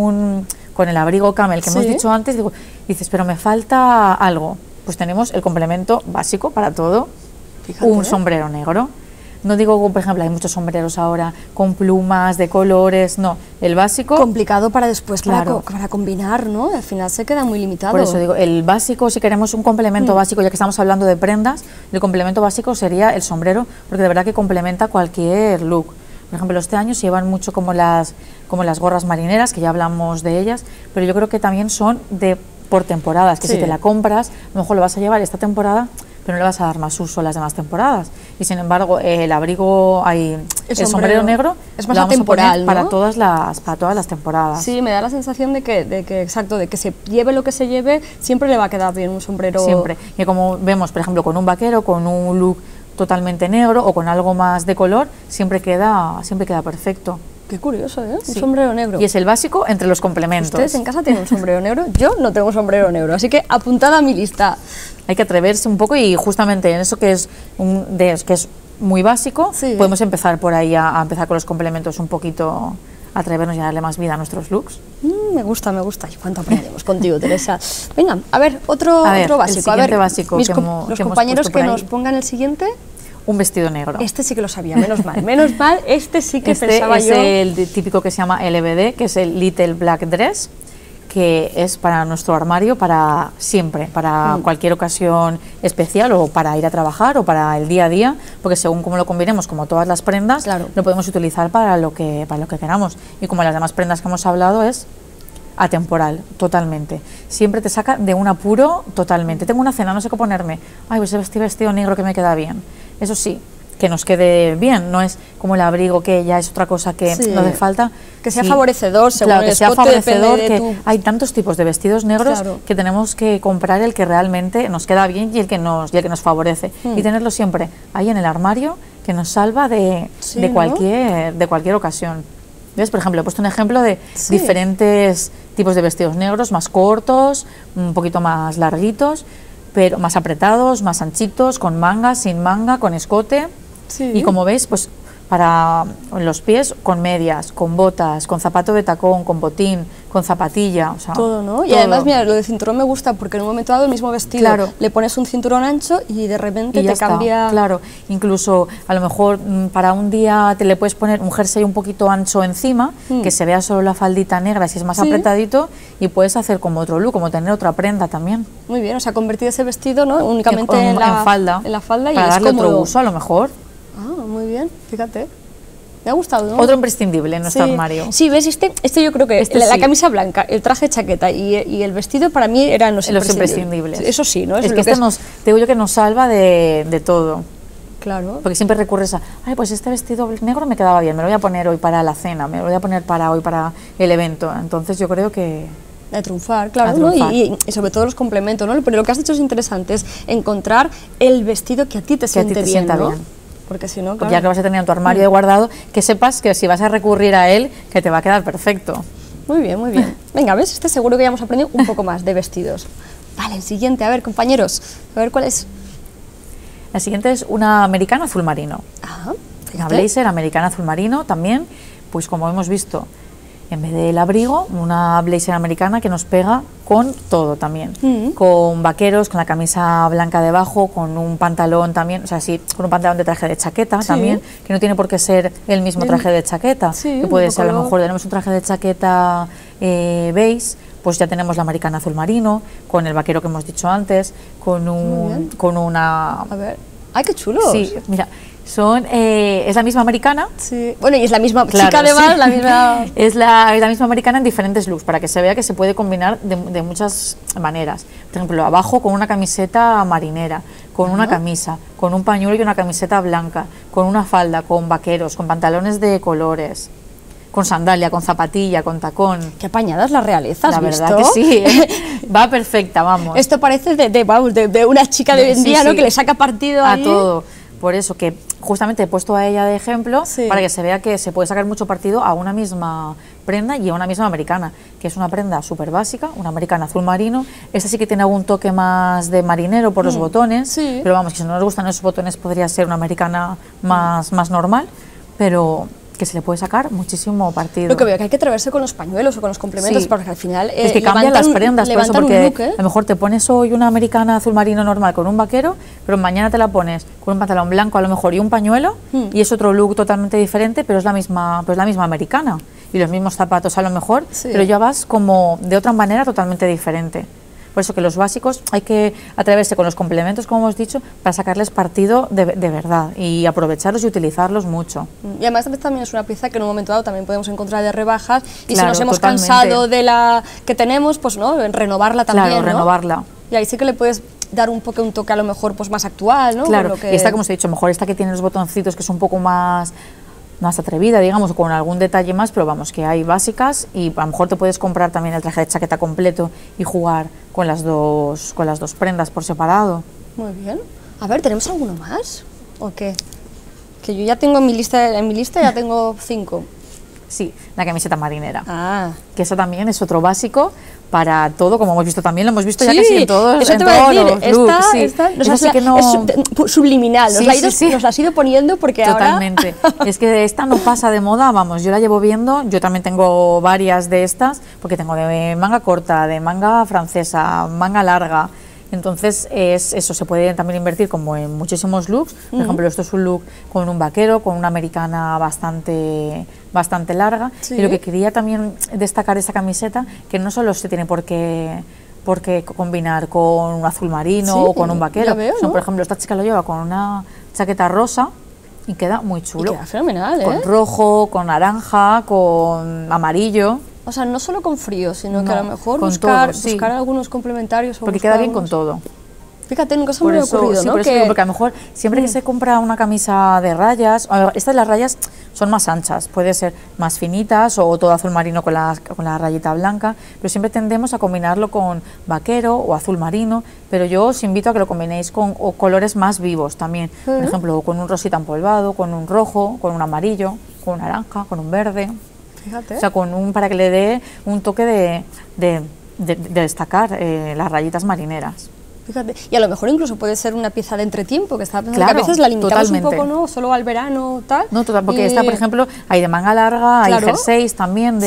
con el abrigo camel que hemos Sí. dicho antes, dices, pero me falta algo. Pues tenemos el complemento básico para todo, Fíjate, un ¿eh? sombrero negro. No digo, por ejemplo, hay muchos sombreros ahora con plumas de colores, no, el básico. Complicado para después, Claro. para combinar, ¿no? Al final se queda muy limitado. Por eso digo, el básico, si queremos un complemento básico, ya que estamos hablando de prendas, el complemento básico sería el sombrero, porque de verdad que complementa cualquier look. Por ejemplo, este año se llevan mucho como las gorras marineras, que ya hablamos de ellas, pero yo creo que también son por temporadas, que Sí. si te la compras, a lo mejor lo vas a llevar esta temporada, pero no le vas a dar más uso las demás temporadas. Y sin embargo, el abrigo, el sombrero negro, es más lo vamos a poner atemporal, ¿no? para todas las temporadas. Sí, me da la sensación de que, exacto, de que se lleve lo que se lleve, siempre le va a quedar bien un sombrero. Siempre. Y como vemos, por ejemplo, con un vaquero, con un look totalmente negro o con algo más de color, siempre queda perfecto. Qué curioso, ¿eh? Un Sí. sombrero negro. Y es el básico entre los complementos. ¿Ustedes en casa tienen un sombrero negro? Yo no tengo un sombrero negro, así que apuntada a mi lista. Hay que atreverse un poco y justamente en eso que es que es muy básico, Sí. podemos empezar por ahí a empezar con los complementos un poquito, atrevernos y a darle más vida a nuestros looks. Me gusta, me gusta. ¿Y cuánto aprendemos contigo, Teresa? Venga, a ver, otro A ver, otro el básico. siguiente básico los que hemos compañeros puesto por que ahí. nos pongan el siguiente. Un vestido negro. Este sí que lo sabía, menos mal. Menos mal, este sí que Este pensaba es yo. el típico que se llama LBD, que es el Little Black Dress, que es para nuestro armario para siempre, para cualquier ocasión especial o para ir a trabajar o para el día a día, porque según cómo lo combinemos, como todas las prendas, Claro. lo podemos utilizar para lo que queramos. Y como las demás prendas que hemos hablado, es atemporal, totalmente. Siempre te saca de un apuro totalmente. Tengo una cena, no sé qué ponerme. Ay, pues este vestido negro que me queda bien. Eso sí, que nos quede bien, no es como el abrigo que ya es otra cosa que Sí. no hace falta. Que sea Sí. favorecedor, según Claro, el que sea escote, depende favorecedor, de que tu- hay tantos tipos de vestidos negros Claro. que tenemos que comprar el que realmente nos queda bien y el que nos favorece. Y tenerlo siempre ahí en el armario, que nos salva Sí, de ¿no? cualquier ocasión. ¿Ves? Por ejemplo, he puesto un ejemplo de Sí. diferentes tipos de vestidos negros, más cortos, un poquito más larguitos, pero más apretados, más anchitos, con manga, sin manga, con escote. Sí. Y como veis, pues para los pies con medias, con botas, con zapato de tacón, con botín, con zapatilla, o sea, Todo, ¿no? Y todo. además, mira, lo de cinturón me gusta porque en un momento dado el mismo vestido Claro. le pones un cinturón ancho y de repente Y ya te está, cambia. claro, incluso a lo mejor para un día te le puedes poner un jersey un poquito ancho encima, que se vea solo la faldita negra si es más Sí. apretadito, y puedes hacer como otro look, como tener otra prenda también. Muy bien, o sea, convertir ese vestido, ¿no? Únicamente en falda. En la falda y para es darle cómodo. otro uso a lo mejor. Ah, muy bien, fíjate. Me ha gustado, ¿no? Otro imprescindible en nuestro Sí. armario. Sí, ves, este yo creo que Este la sí. camisa blanca, el traje chaqueta y el vestido para mí eran los Los imprescindibles. imprescindibles. Eso sí, ¿no? Es lo que este te digo yo que nos salva de todo. Claro. Porque siempre recurres a, ay, pues este vestido negro me quedaba bien, me lo voy a poner hoy para la cena, me lo voy a poner para hoy para el evento. Entonces yo creo que De triunfar, claro, A ¿no? triunfar. Y sobre todo los complementos, ¿no? Pero lo que has dicho es interesante, es encontrar el vestido que a ti te Que a ti siente te bien, sienta ¿no? bien. Porque si no, ya claro. que vas a tener en tu armario de guardado, que sepas que si vas a recurrir a él, que te va a quedar perfecto. Muy bien, muy bien. Venga, ¿ves? Este seguro que ya hemos aprendido un poco más de vestidos. Vale, el siguiente, a ver, compañeros, a ver cuál es. La siguiente es una americana azul marino. Ah, Una fíjate. blazer americana azul marino también, pues como hemos visto, en vez del abrigo, una blazer americana que nos pega con todo también, con vaqueros, con la camisa blanca debajo, con un pantalón también, o sea, sí, con un pantalón de traje de chaqueta también, que no tiene por qué ser el mismo traje de chaqueta, que puede ser, a lo mejor tenemos un traje de chaqueta beige, pues ya tenemos la americana azul marino, con el vaquero que hemos dicho antes, con una... A ver, ¡ay, qué chulo! Sí, mira, es la misma americana. Sí. Bueno, y es la misma claro, chica además, sí. la misma... es la misma americana en diferentes looks, para que se vea que se puede combinar de muchas maneras. Por ejemplo, abajo con una camiseta marinera, con una camisa, con un pañuelo y una camiseta blanca, con una falda, con vaqueros, con pantalones de colores, con sandalia, con zapatilla, con tacón. Qué apañadas las realezas, La ¿visto? verdad que sí, va perfecta, vamos. Esto parece de una chica de hoy en día, ¿no? Que le saca partido a ahí. todo. Por eso que justamente he puesto a ella de ejemplo para que se vea que se puede sacar mucho partido a una misma prenda y a una misma americana, que es una prenda súper básica, una americana azul marino. Esta sí que tiene algún toque más de marinero por los botones, pero vamos, que si no nos gustan esos botones podría ser una americana más normal, pero que se le puede sacar muchísimo partido. Lo que veo que hay que atreverse con los pañuelos o con los complementos, porque al final es que cambian las prendas, por eso, porque look, a lo mejor te pones hoy una americana azul marino normal con un vaquero, pero mañana te la pones con un pantalón blanco a lo mejor y un pañuelo, y es otro look totalmente diferente, pero es la misma americana, y los mismos zapatos a lo mejor, pero ya vas como de otra manera totalmente diferente. Por eso que los básicos hay que atreverse con los complementos, como hemos dicho, para sacarles partido de verdad y aprovecharlos y utilizarlos mucho. Y además también es una pieza que en un momento dado también podemos encontrar de rebajas, y claro, si nos hemos totalmente. cansado de la que tenemos, pues no, renovarla también, claro, ¿no? renovarla. Y ahí sí que le puedes dar un toque a lo mejor pues más actual, ¿no? Claro, que... y esta, como os he dicho, mejor esta que tiene los botoncitos, que es un poco más atrevida, digamos, con algún detalle más, pero vamos, que hay básicas, y a lo mejor te puedes comprar también el traje de chaqueta completo y jugar con las dos prendas por separado. Muy bien. A ver, ¿tenemos alguno más? ¿O qué? Que yo ya tengo en mi lista ya tengo 5. Sí, la camiseta marinera. Ah. Que eso también es otro básico para todo, como hemos visto también, lo hemos visto ya sí, casi en todos, eso en te voy a todos decir, los looks. Es subliminal, nos la has ido poniendo porque totalmente. Es que esta no pasa de moda, vamos, yo la llevo viendo, yo también tengo varias de estas, porque tengo de manga corta, de manga francesa, manga larga. Entonces eso se puede también invertir como en muchísimos looks. Por ejemplo, esto es un look con un vaquero, con una americana bastante larga. Y lo que quería también destacar de esta camiseta, que no solo se tiene por qué combinar con un azul marino o con un vaquero, sino, por ejemplo, esta chica lo lleva con una chaqueta rosa y queda muy chulo. Y queda fenomenal, ¿eh? Con rojo, con naranja, con amarillo. O sea, no solo con frío, sino que a lo mejor buscar algunos complementarios. Porque queda bien con todo. Fíjate, nunca se me había ocurrido, ¿no? Porque a lo mejor siempre que se compra una camisa de rayas, estas de las rayas son más anchas, puede ser más finitas o todo azul marino con la rayita blanca, pero siempre tendemos a combinarlo con vaquero o azul marino, pero yo os invito a que lo combinéis con colores más vivos también, por ejemplo, con un rosita empolvado, con un rojo, con un amarillo, con un naranja, con un verde. Fíjate. O sea, para que le dé un toque de destacar las rayitas marineras. Fíjate. Y a lo mejor incluso puede ser una pieza de entretiempo, que está pensando claro, que a veces la limitamos totalmente. un poco, ¿no? Solo al verano, tal. No, total, porque esta, por ejemplo, hay de manga larga, claro. hay jerseys también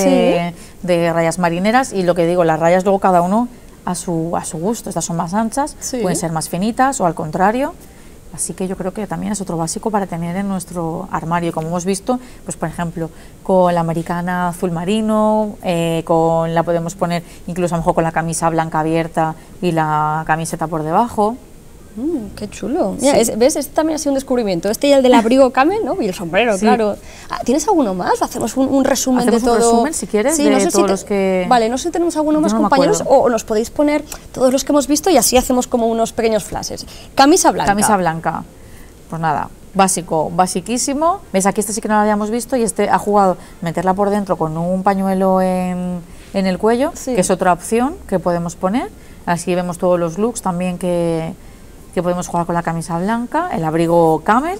de rayas marineras, y lo que digo, las rayas luego cada uno a su gusto. Estas son más anchas, pueden ser más finitas o al contrario. Así que yo creo que también es otro básico para tener en nuestro armario. Como hemos visto, pues por ejemplo, con la americana azul marino, la podemos poner incluso a lo mejor con la camisa blanca abierta y la camiseta por debajo. Qué chulo. Mira, ¿ves? Este también ha sido un descubrimiento. Este y el del abrigo camel, ¿no? Y el sombrero, claro. ¿Tienes alguno más? ¿Hacemos un resumen de todo? ¿Hacemos un resumen, si quieres, de no sé todos los que...? Vale, no sé si tenemos alguno más, compañeros, o nos podéis poner todos los que hemos visto y así hacemos como unos pequeños flashes. Camisa blanca. Camisa blanca. Pues nada, basiquísimo. ¿Ves? Aquí este sí que no lo habíamos visto, y este ha jugado meterla por dentro con un pañuelo en el cuello, que es otra opción que podemos poner. Así vemos todos los looks también que podemos jugar con la camisa blanca, el abrigo camel,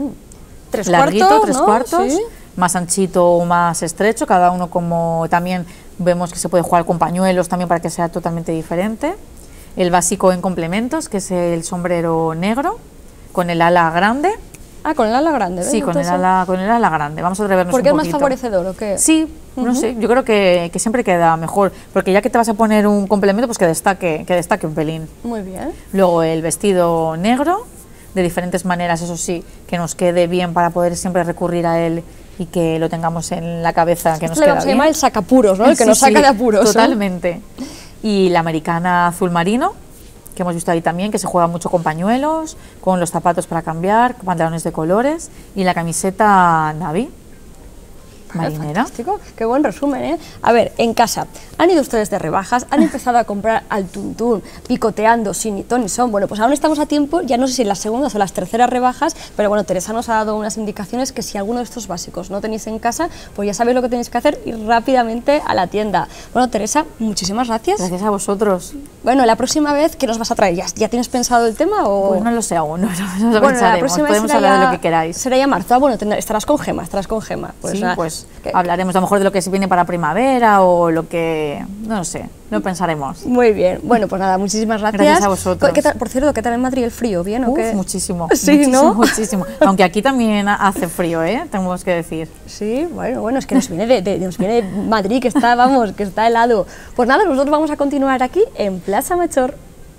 larguito, tres cuartos, más anchito o más estrecho, cada uno como también vemos que se puede jugar con pañuelos también para que sea totalmente diferente. El básico en complementos, que es el sombrero negro, con el ala grande. Ah, con el ala grande, ¿ves? Sí, con el ala grande. Vamos a atrevernos un poquito. ¿Porque es más favorecedor o qué? Sí, No sé, yo creo que siempre queda mejor, porque ya que te vas a poner un complemento, pues que destaque un pelín. Muy bien. Luego el vestido negro, de diferentes maneras, eso sí, que nos quede bien para poder siempre recurrir a él y que lo tengamos en la cabeza, que nos le queda vamos a bien. llamar el sacapuros, ¿no? El que Sí, nos saca sí, de apuros. Totalmente. Y la americana azul marino, que hemos visto ahí también, que se juega mucho con pañuelos, con los zapatos para cambiar, pantalones de colores y la camiseta navy. Marinera. Fantástico, qué buen resumen, ¿eh? A ver, en casa, ¿han ido ustedes de rebajas? ¿Han empezado a comprar al tuntún, picoteando, sin ni ton ni son? Bueno, pues aún estamos a tiempo, ya no sé si en las segundas o las terceras rebajas, pero bueno, Teresa nos ha dado unas indicaciones que si alguno de estos básicos no tenéis en casa, pues ya sabéis lo que tenéis que hacer, ir rápidamente a la tienda. Bueno, Teresa, muchísimas gracias. Gracias a vosotros. Bueno, la próxima vez, ¿qué nos vas a traer? ¿Ya tienes pensado el tema o...? Pues no lo sé aún, no lo Bueno, pensaremos, la próxima vez podemos será hablar de ya- lo que queráis. Será ya marzo. Ah, bueno, estarás con Gema, Pues, Sí, nada, pues que- hablaremos a lo mejor de lo que se viene para primavera o lo que, no lo sé, lo pensaremos. Muy bien. Bueno, pues nada, muchísimas gracias. Gracias a vosotros. ¿Qué tal, por cierto, qué tal en Madrid el frío? ¿Bien o Uf, qué? muchísimo, Sí, muchísimo, ¿no? muchísimo. Aunque aquí también hace frío, tenemos que decir. Sí, bueno, es que nos viene nos viene de Madrid, que está, vamos, que está helado. Pues nada, nosotros vamos a continuar aquí en Plaza Machor.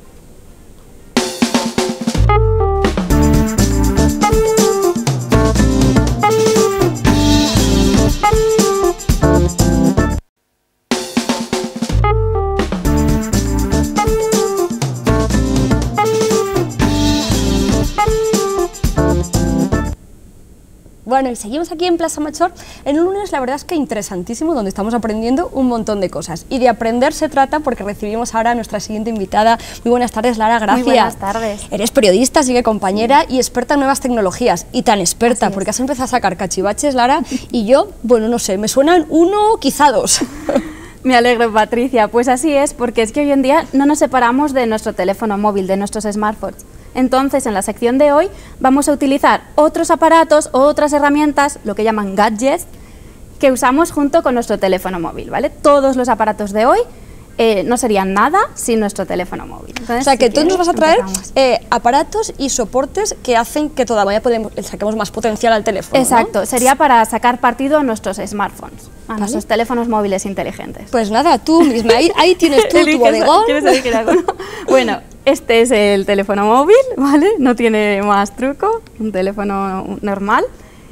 Bueno, y seguimos aquí en Plaza Machor en un lunes, la verdad es que interesantísimo, donde estamos aprendiendo un montón de cosas. Y de aprender se trata porque recibimos ahora a nuestra siguiente invitada. Muy buenas tardes, Lara, gracias. Muy buenas tardes. Eres periodista, sigue compañera y experta en nuevas tecnologías. Y tan experta, Así es. porque has empezado a sacar cachivaches, Lara, y yo, bueno, no sé, me suenan uno, quizá dos. Me alegro, Patricia. Pues así es, porque es que hoy en día no nos separamos de nuestro teléfono móvil, de nuestros smartphones. Entonces, en la sección de hoy vamos a utilizar otros aparatos, otras herramientas, lo que llaman gadgets, que usamos junto con nuestro teléfono móvil, ¿vale? Todos los aparatos de hoy no serían nada sin nuestro teléfono móvil. Entonces, O sea, que si tú nos quieres, vas a traer empezamos. aparatos y soportes que hacen que todavía le saquemos más potencial al teléfono, ¿no? Exacto, sería para sacar partido a nuestros smartphones, a nuestros teléfonos móviles inteligentes. Pues nada, tú misma, ahí tienes tú tu Eliges- bodegón. ¿Quieres elegir alguno? Bueno, este es el teléfono móvil, ¿vale? No tiene más truco, un teléfono normal.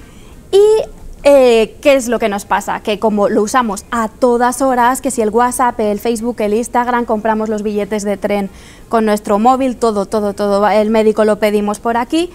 Y ¿qué es lo que nos pasa? Que como lo usamos a todas horas, que si el WhatsApp, el Facebook, el Instagram, compramos los billetes de tren con nuestro móvil, todo, el médico lo pedimos por aquí.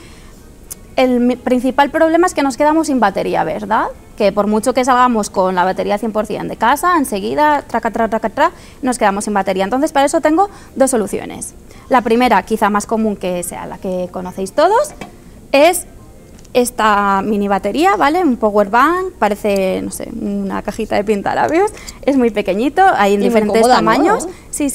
El principal problema es que nos quedamos sin batería, ¿verdad? Que por mucho que salgamos con la batería 100% de casa, enseguida, traca, nos quedamos sin batería. Entonces, para eso tengo dos soluciones. La primera, quizá más común, que sea la que conocéis todos, es esta mini batería, ¿vale? Un power bank, parece, no sé, una cajita de pintalabios. Es muy pequeñito, hay en Y muy diferentes cómoda, ¿no? tamaños. Sí.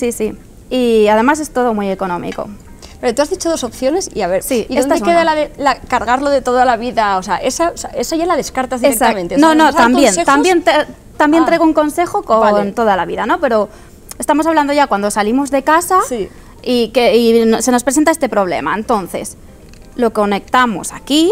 Y además es todo muy económico. Pero tú has dicho dos opciones y a ver, Sí, ¿y esta dónde es queda una. cargarlo de toda la vida? O sea, esa ya la descartas directamente. Exacto. O sea, No, ¿nos vas a dar también consejos? también Ah. traigo un consejo con Vale. toda la vida, ¿no? Pero estamos hablando ya cuando salimos de casa Sí. y se nos presenta este problema. Entonces, lo conectamos aquí.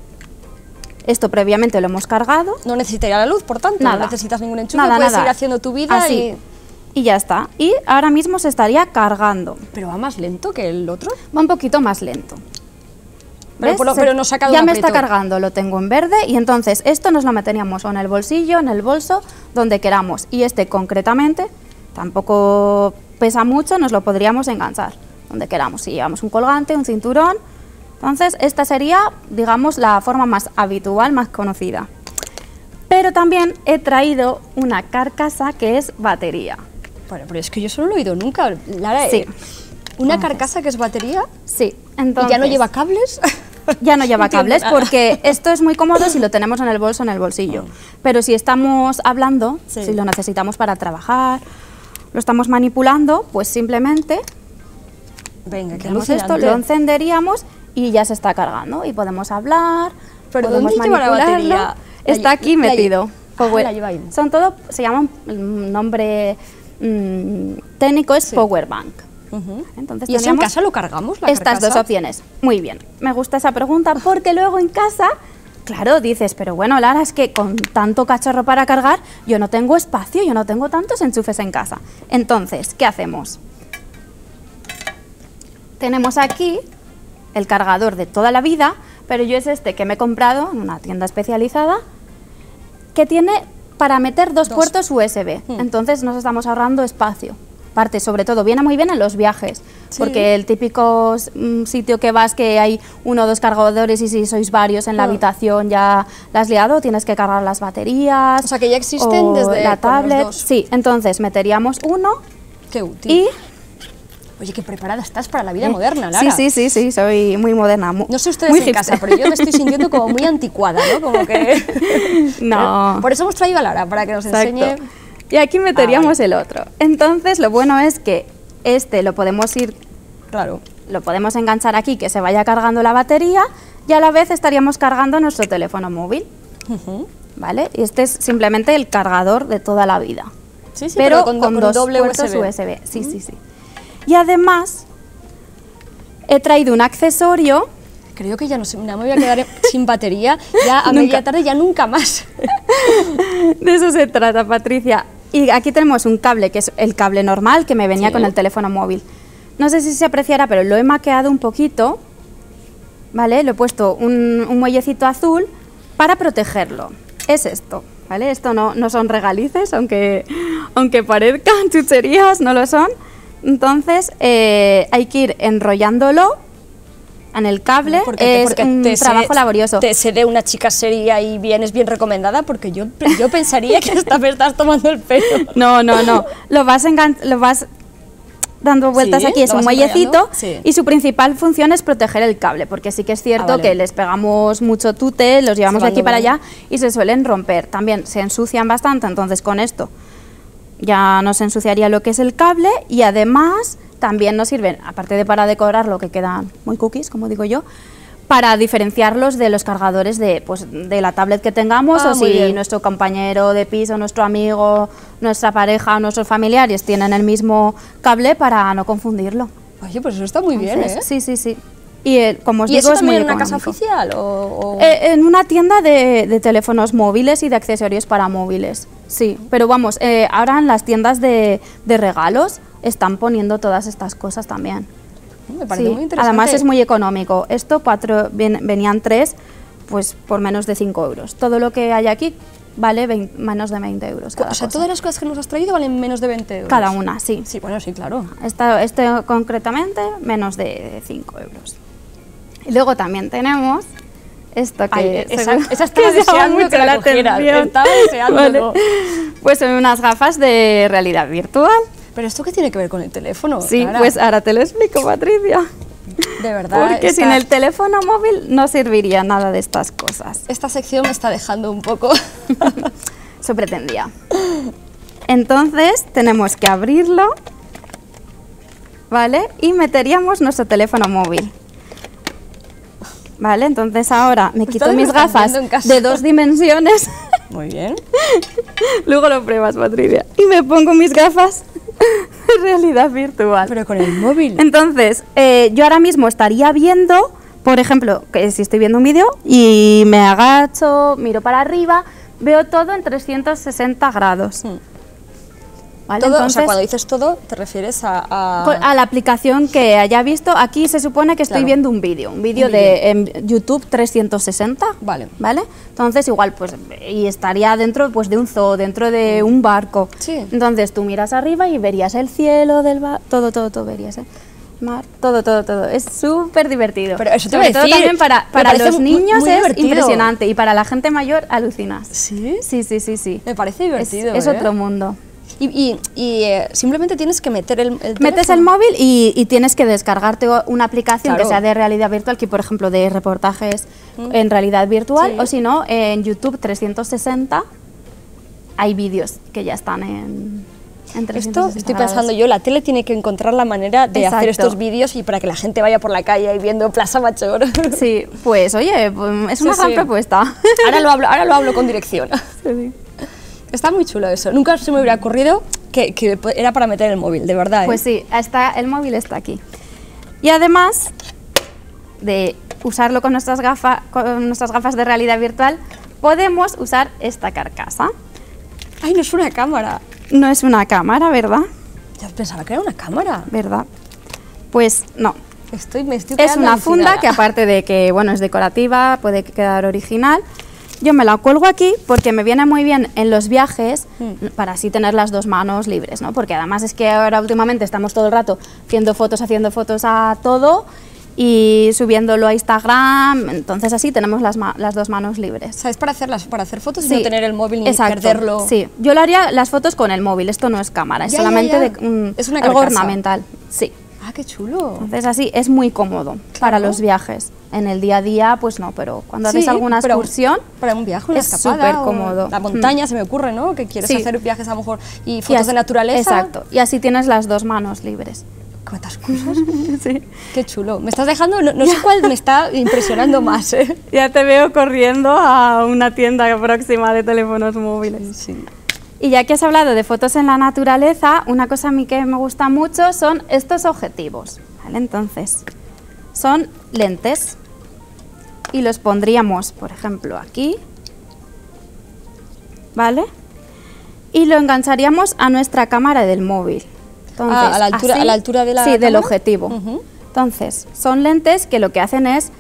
Esto previamente lo hemos cargado. No necesitaría la luz, por tanto, Nada. no necesitas ningún enchufe, Nada, puedes nada. ir haciendo tu vida Así. Y ya está. Y ahora mismo se estaría cargando. Pero va más lento que el otro. Va un poquito más lento. Pero, ¿Ves? pero nos saca de Ya un me está aprieto. cargando, lo tengo en verde y entonces esto nos lo meteríamos o en el bolsillo, en el bolso, donde queramos. Y este concretamente tampoco pesa mucho, nos lo podríamos enganchar donde queramos. Si llevamos un colgante, un cinturón. Entonces esta sería, digamos, la forma más habitual, más conocida. Pero también he traído una carcasa que es batería. Bueno, pero es que yo solo lo he oído nunca. Lara, Sí. una Entonces. carcasa que es batería Sí, y entonces... ya no lleva cables. Ya no lleva No entiendo cables nada. porque esto es muy cómodo si lo tenemos en el bolso, en el bolsillo. Pero si estamos hablando, Sí. si lo necesitamos para trabajar, lo estamos manipulando, pues simplemente Venga, qué tenemos esto, alucinante. lo encenderíamos y ya se está cargando y podemos hablar, Pero podemos ¿dónde lleva la manipularlo. batería? Está aquí La lle- metido. Ah, la lleva ahí. Son todo, se llama un nombre técnico, es power bank. Ujú. Entonces ¿Y eso en tendríamos casa lo cargamos, la estas carcasa? dos opciones. Muy bien, me gusta esa pregunta porque luego en casa claro, dices, pero bueno, Lara, es que con tanto cacharro para cargar, yo no tengo espacio, yo no tengo tantos enchufes en casa. Entonces, ¿qué hacemos? Tenemos aquí el cargador de toda la vida, pero yo es este que me he comprado en una tienda especializada, que tiene para meter dos puertos USB. Entonces nos estamos ahorrando espacio. Aparte, sobre todo, viene muy bien en los viajes, porque el típico sitio que vas que hay 1 o 2 cargadores y si sois varios en la habitación ya la has liado, tienes que cargar las baterías. O sea, que ya existen desde la tablet. los dos. Sí, entonces meteríamos uno Qué útil. y... Oye, qué preparada estás para la vida moderna, Lara. Sí, soy muy moderna. No sé ustedes muy en hipster. casa, pero yo me estoy sintiendo como muy anticuada, ¿no? Como que... No. Por eso hemos traído a Lara, para que nos enseñe... Y aquí meteríamos el otro. Entonces, lo bueno es que este lo podemos Claro. lo podemos enganchar aquí, que se vaya cargando la batería, y a la vez estaríamos cargando nuestro teléfono móvil. ¿Vale? Y este es simplemente el cargador de toda la vida. Sí, pero con dos doble puertos USB. USB. Sí. Y además, he traído un accesorio. Creo que ya no me voy a quedar sin batería, ya a media tarde, ya nunca más. De eso se trata, Patricia. Y aquí tenemos un cable, que es el cable normal que me venía con el teléfono móvil. No sé si se apreciará, pero lo he maqueado un poquito, ¿vale? Le he puesto un muellecito azul para protegerlo. Es esto, ¿vale? Esto no son regalices, aunque parezcan chucherías, no lo son. Entonces, hay que ir enrollándolo en el cable. Porque es un trabajo laborioso. Te seré una chica seria y vienes bien recomendada, porque yo pensaría que esta vez estás tomando el pelo. No. Lo vas dando vueltas aquí, es un muellecito, y su principal función es proteger el cable, porque sí que es cierto que les pegamos mucho tute, los llevamos de aquí para allá y se suelen romper. También se ensucian bastante, entonces con esto ya nos ensuciaría lo que es el cable, y además también nos sirven, aparte de para decorarlo, que quedan muy cookies, como digo yo, para diferenciarlos de los cargadores de la tablet que tengamos, o si nuestro compañero de piso, nuestro amigo, nuestra pareja o nuestros familiares tienen el mismo cable, para no confundirlo. Oye, pues eso está muy bien, ¿eh? Sí. Y como os ¿Y digo, eso es muy también en una casa económico. oficial? O... En una tienda de teléfonos móviles y de accesorios para móviles, sí. Pero vamos, ahora en las tiendas de regalos están poniendo todas estas cosas también. Me parece muy interesante. Además es muy económico. Esto venían 3, pues por menos de 5 euros. Todo lo que hay aquí vale menos de 20 euros cada O sea, cosa. todas las cosas que nos has traído valen menos de 20 euros. Cada una, sí. Sí, bueno, sí, claro. Este concretamente, menos de 5 euros. Y luego también tenemos esto que... esa estaba que llama deseando mucho que la cogieras. atención. Estaba deseándolo. Vale. Pues son unas gafas de realidad virtual. ¿Pero esto qué tiene que ver con el teléfono? Sí, Clara? pues ahora te lo explico, Patricia. De verdad. Porque sin el teléfono móvil no serviría nada de estas cosas. Esta sección me está dejando un poco... Eso pretendía. Entonces tenemos que abrirlo, ¿vale? Y meteríamos nuestro teléfono móvil. Vale, entonces ahora me quito mis gafas de 2 dimensiones. Muy bien. Luego lo pruebas, Patricia. Y me pongo mis gafas de realidad virtual. Pero con el móvil. Entonces, yo ahora mismo estaría viendo, por ejemplo, que si estoy viendo un vídeo y me agacho, miro para arriba, veo todo en 360 grados. ¿Vale? Todo, Entonces, o sea, cuando dices todo, te refieres a la aplicación que haya visto. Aquí se supone que estoy viendo un vídeo de YouTube 360. Vale. Entonces igual, pues, y estaría dentro, pues, de un zoo, dentro de un barco. Sí. Entonces tú miras arriba y verías el cielo del todo verías, mar, todo. Es súper divertido. Pero eso te Sobre iba a todo decir, también para parece los niños muy es divertido. impresionante, y para la gente mayor alucinas. ¿Sí? Sí. Me parece divertido. Es otro mundo. Y simplemente tienes que meter el Metes teléfono. el móvil y tienes que descargarte una aplicación Claro. que sea de realidad virtual, que por ejemplo de reportajes en realidad virtual, Sí. o si no, en YouTube 360 hay vídeos que ya están en 360 Esto estoy grados. pensando yo, la tele tiene que encontrar la manera de hacer Exacto. estos vídeos y para que la gente vaya por la calle y viendo Plaza Machor. Sí, pues oye, pues, es una gran propuesta. Ahora lo hablo con dirección. Está muy chulo eso. Nunca se me hubiera ocurrido que era para meter el móvil, de verdad. Pues sí, el móvil está aquí. Y además de usarlo con nuestras gafas de realidad virtual, podemos usar esta carcasa. Ay, no es una cámara. No es una cámara, ¿verdad? Yo pensaba que era una cámara. ¿Verdad? Pues no. Me estoy Es quedando una funda alucinada. que, aparte de que bueno, es decorativa, puede quedar original. Yo me la cuelgo aquí porque me viene muy bien en los viajes para así tener las dos manos libres, ¿no? Porque además es que ahora últimamente estamos todo el rato haciendo fotos a todo y subiéndolo a Instagram, entonces así tenemos las dos manos libres. ¿Sabes? Para hacer fotos y Sí, no tener el móvil ni exacto, perderlo. Sí, yo lo haría las fotos con el móvil, esto no es cámara, es Ya, solamente ya. de Es una algo carcasa. ornamental. Sí. Ah, qué chulo. Entonces así es muy cómodo para los viajes. En el día a día, pues no, pero cuando haces alguna pero excursión, para un viaje, una es escapada, súper cómodo. La montaña se me ocurre, ¿no? Que quieres Sí. hacer viajes a lo mejor y y fotos así- de naturaleza. Exacto, y así tienes las dos manos libres. ¿Cuántas cosas? Sí. Qué chulo. Me estás dejando, no sé cuál me está impresionando más, ¿eh? Ya te veo corriendo a una tienda próxima de teléfonos móviles. Sí. Y ya que has hablado de fotos en la naturaleza, una cosa a mí que me gusta mucho son estos objetivos, ¿vale? Entonces, son lentes y los pondríamos, por ejemplo, aquí, ¿vale? Y lo engancharíamos a nuestra cámara del móvil. Entonces, Ah, a la altura de la Sí, del cámara. objetivo. Ujú. Entonces, son lentes que lo que hacen es...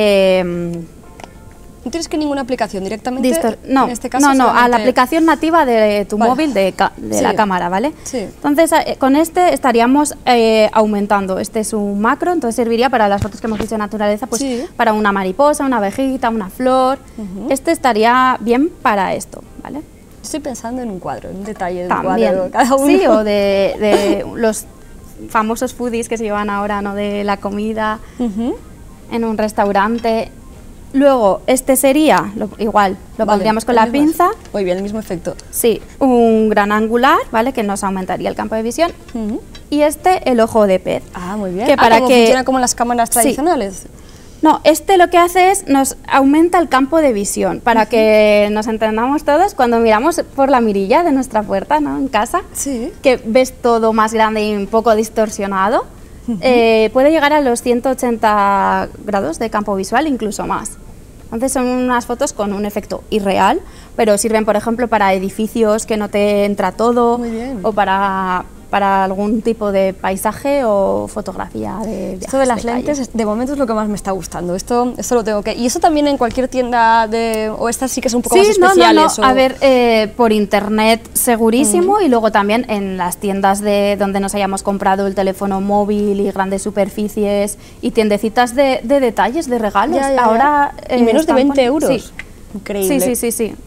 No tienes que ninguna aplicación directamente. No, en este caso no, a la solamente- aplicación nativa de tu Vale. móvil de Sí. la cámara, ¿vale? Sí. Entonces, con este estaríamos aumentando. Este es un macro, entonces serviría para las fotos que hemos dicho de naturaleza, pues Sí. para una mariposa, una abejita, una flor. Este estaría bien para esto, ¿vale? Estoy pensando en un cuadro, en un detalle de un También. cuadro cada uno. Sí, o de los famosos foodies que se llevan ahora, ¿no? De la comida Ujú. en un restaurante. Luego, este sería, igual, lo Vale, pondríamos con el la mismo pinza. Muy bien, el mismo efecto. Sí, un gran angular, ¿vale? Que nos aumentaría el campo de visión. Ujú. Y este, el ojo de pez. Ah, muy bien. Que para ¿cómo que funciona como en las cámaras Sí. tradicionales? No, este lo que hace es nos aumenta el campo de visión. Para que nos entendamos todos, cuando miramos por la mirilla de nuestra puerta, ¿no? En casa, Sí. que ves todo más grande y un poco distorsionado, puede llegar a los 180 grados de campo visual, incluso más. Entonces son unas fotos con un efecto irreal, pero sirven, por ejemplo, para edificios que no te entra todo, Muy bien. o para algún tipo de paisaje o fotografía de viajes Esto de las de calle. lentes, de momento es lo que más me está gustando. Esto lo tengo que... ¿Y eso también en cualquier tienda de... o estas sí que son un poco más especiales? No. o- A ver, por internet segurísimo y luego también en las tiendas de donde nos hayamos comprado el teléfono móvil y grandes superficies y tiendecitas de detalles, de regalos. Ya, ya, ya. Ahora Y menos de están 20 euros. Sí. Increíble. Sí.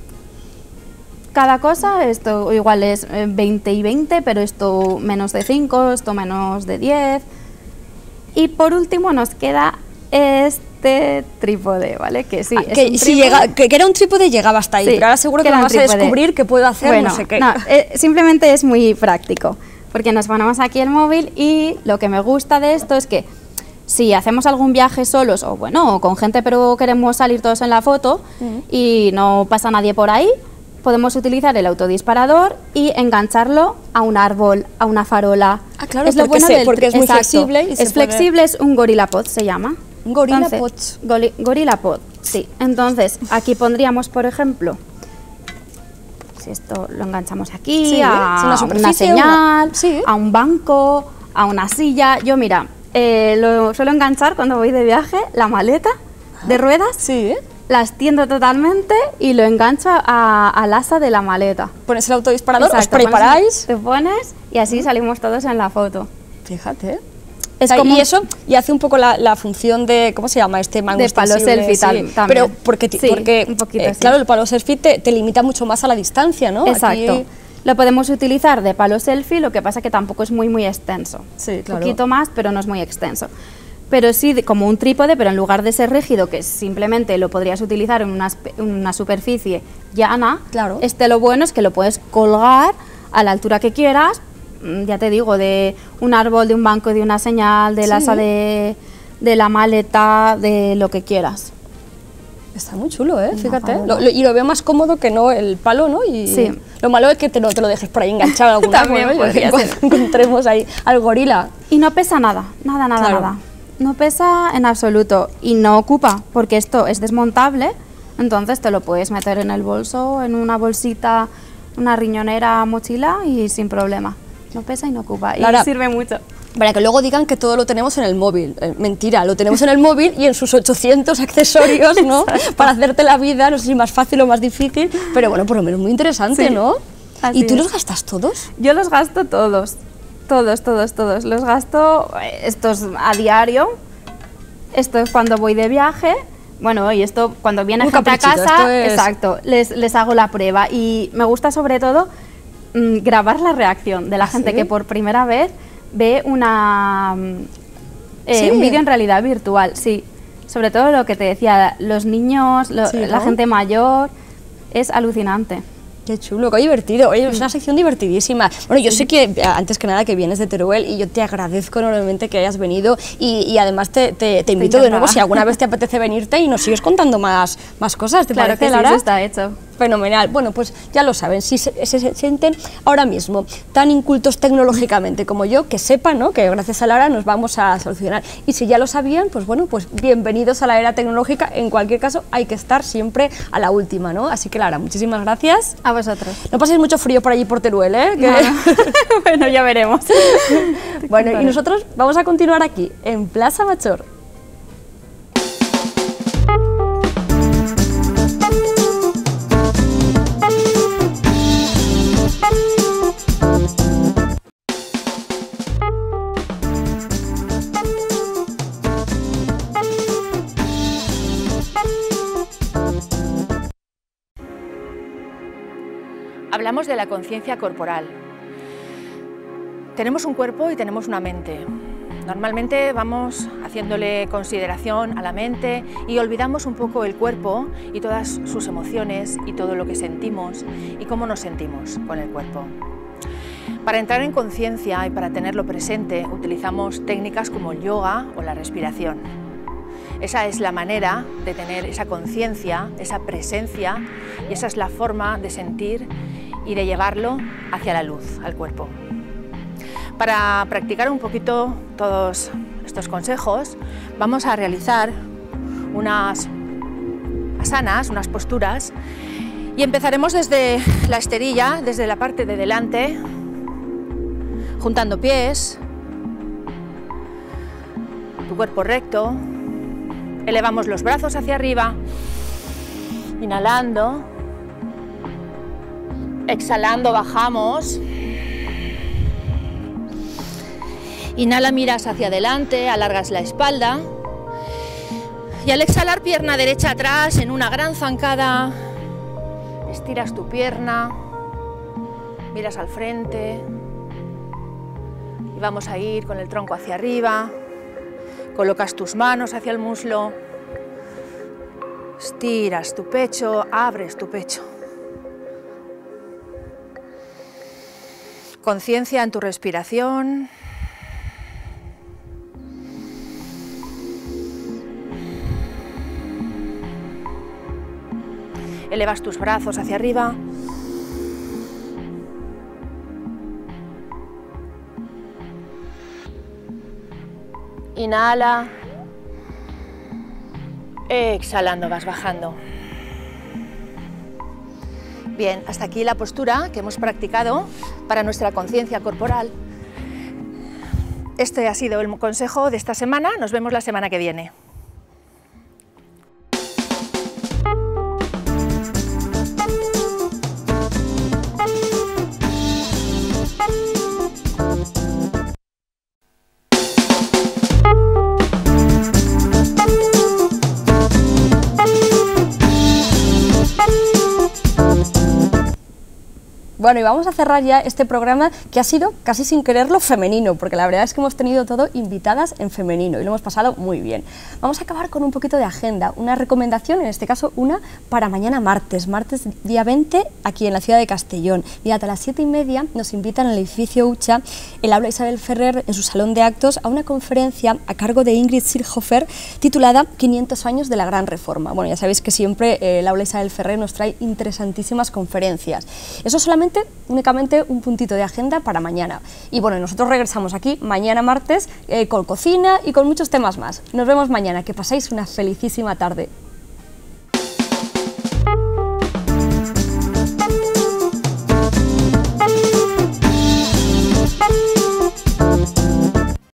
Cada cosa, esto igual es 20 y 20, pero esto menos de 5, esto menos de 10. Y por último nos queda este trípode, ¿vale? Que sí, es que, un si trípode. que era un trípode llegaba hasta ahí, Sí, pero ahora seguro que era me un vas a trípode. descubrir que puedo hacer Bueno, no sé qué. no, simplemente es muy práctico, porque nos ponemos aquí el móvil y lo que me gusta de esto es que si hacemos algún viaje solos o bueno, o con gente pero queremos salir todos en la foto y no pasa nadie por ahí, podemos utilizar el autodisparador y engancharlo a un árbol, a una farola. Ah, claro, es lo porque bueno se- del porque es muy exacto. flexible y se es puede- flexible, es un GorillaPod se llama. Un GorillaPod. Entonces, GorillaPod, sí. Entonces, aquí pondríamos, por ejemplo, si esto lo enganchamos aquí, Sí, es a una una superficie, señal, sí. a un banco, a una silla. Yo, mira, lo suelo enganchar cuando voy de viaje, la maleta de ruedas, Sí, la extiendo totalmente y lo engancho al asa de la maleta. pones el autodisparador, Exacto, os preparáis. Te pones y así salimos todos en la foto. Fíjate. Es O sea, como y eso, y hace un poco la función de, ¿cómo se llama? Este mango De palo extensible, selfie sí. también. Pero porque Sí, un poquito sí. claro, el palo selfie te limita mucho más a la distancia, ¿no? Exacto. Aquí- Lo podemos utilizar de palo selfie, lo que pasa que tampoco es muy extenso. Sí, claro. Un poquito más, pero no es muy extenso. Pero sí, como un trípode, pero en lugar de ser rígido, que simplemente lo podrías utilizar en una superficie llana, Claro. lo bueno es que lo puedes colgar a la altura que quieras, ya te digo, de un árbol, de un banco, de una señal, del Sí. asa de la maleta, de lo que quieras. Está muy chulo, ¿eh? Fíjate. farola. Y lo veo más cómodo que no el palo, ¿no? Y Sí. lo malo es que te lo dejes por ahí enganchado a algún También árbol, ¿no? Y podría cuando ser. encontremos ahí al gorila. Y no pesa nada, nada. Claro. No pesa en absoluto y no ocupa, porque esto es desmontable, entonces te lo puedes meter en el bolso, en una bolsita, una riñonera, mochila y sin problema. No pesa y no ocupa, Lara, y sirve mucho. Para que luego digan que todo lo tenemos en el móvil. Mentira, lo tenemos en el móvil y en sus 800 accesorios, ¿no? Para hacerte la vida, no sé si más fácil o más difícil, pero bueno, por lo menos muy interesante, Sí, ¿no? así ¿Y tú es. los gastas todos? Yo los gasto todos. Los gasto estos a diario. Esto es cuando voy de viaje. Bueno, y esto cuando viene Un gente a caprichito, casa, esto es- exacto, les hago la prueba. Y me gusta sobre todo grabar la reacción de la gente ¿sí? que por primera vez ve Sí. un vídeo en realidad virtual. Sí, sobre todo lo que te decía, los niños, Sí, la ¿no? gente mayor, es alucinante. Qué chulo, qué divertido. Oye, es una sección divertidísima. Bueno, yo sé que, antes que nada, que vienes de Teruel y yo te agradezco enormemente que hayas venido y además te invito de nuevo encantada. si alguna vez te apetece venirte y nos sigues contando más cosas. ¿Te Claro parece, que sí, Lara? eso está hecho. Fenomenal. Bueno, pues ya lo saben, si se sienten ahora mismo tan incultos tecnológicamente como yo, que sepan, ¿no?, que gracias a Lara nos vamos a solucionar. Y si ya lo sabían, pues bueno, pues bienvenidos a la era tecnológica. En cualquier caso, hay que estar siempre a la última, ¿no? Así que, Lara, muchísimas gracias. A vosotros. No paséis mucho frío por allí por Teruel, ¿eh? Que- Bueno, ya veremos. Bueno, y nosotros vamos a continuar aquí, en Plaza Machor. Hablamos de la conciencia corporal. Tenemos un cuerpo y tenemos una mente. Normalmente vamos haciéndole consideración a la mente y olvidamos un poco el cuerpo y todas sus emociones y todo lo que sentimos y cómo nos sentimos con el cuerpo. Para entrar en conciencia y para tenerlo presente utilizamos técnicas como el yoga o la respiración. Esa es la manera de tener esa conciencia, esa presencia, y esa es la forma de sentir y de llevarlo hacia la luz, al cuerpo. Para practicar un poquito todos estos consejos, vamos a realizar unas asanas, unas posturas, y empezaremos desde la esterilla, desde la parte de delante, juntando pies, tu cuerpo recto. Elevamos los brazos hacia arriba, inhalando, exhalando, bajamos. Inhala, miras hacia adelante, alargas la espalda y al exhalar, pierna derecha atrás en una gran zancada, estiras tu pierna, miras al frente y vamos a ir con el tronco hacia arriba. Colocas tus manos hacia el muslo, estiras tu pecho, abres tu pecho. Conciencia en tu respiración. Elevas tus brazos hacia arriba. Inhala, exhalando vas bajando. Bien, hasta aquí la postura que hemos practicado para nuestra conciencia corporal. Este ha sido el consejo de esta semana, nos vemos la semana que viene. Bueno, y vamos a cerrar ya este programa que ha sido casi sin quererlo femenino, porque la verdad es que hemos tenido todo invitadas en femenino y lo hemos pasado muy bien. Vamos a acabar con un poquito de agenda, una recomendación, en este caso una para mañana martes día 20, aquí en la ciudad de Castellón. Mirad, a las 7:30 nos invitan al edificio Ucha, el Aula Isabel Ferrer, en su salón de actos, a una conferencia a cargo de Ingrid Sirhofer titulada 500 años de la Gran Reforma. Bueno, ya sabéis que siempre el Aula Isabel Ferrer nos trae interesantísimas conferencias. Eso solamente únicamente un puntito de agenda para mañana. Y bueno, nosotros regresamos aquí mañana martes con cocina y con muchos temas más. Nos vemos mañana, que paséis una felicísima tarde.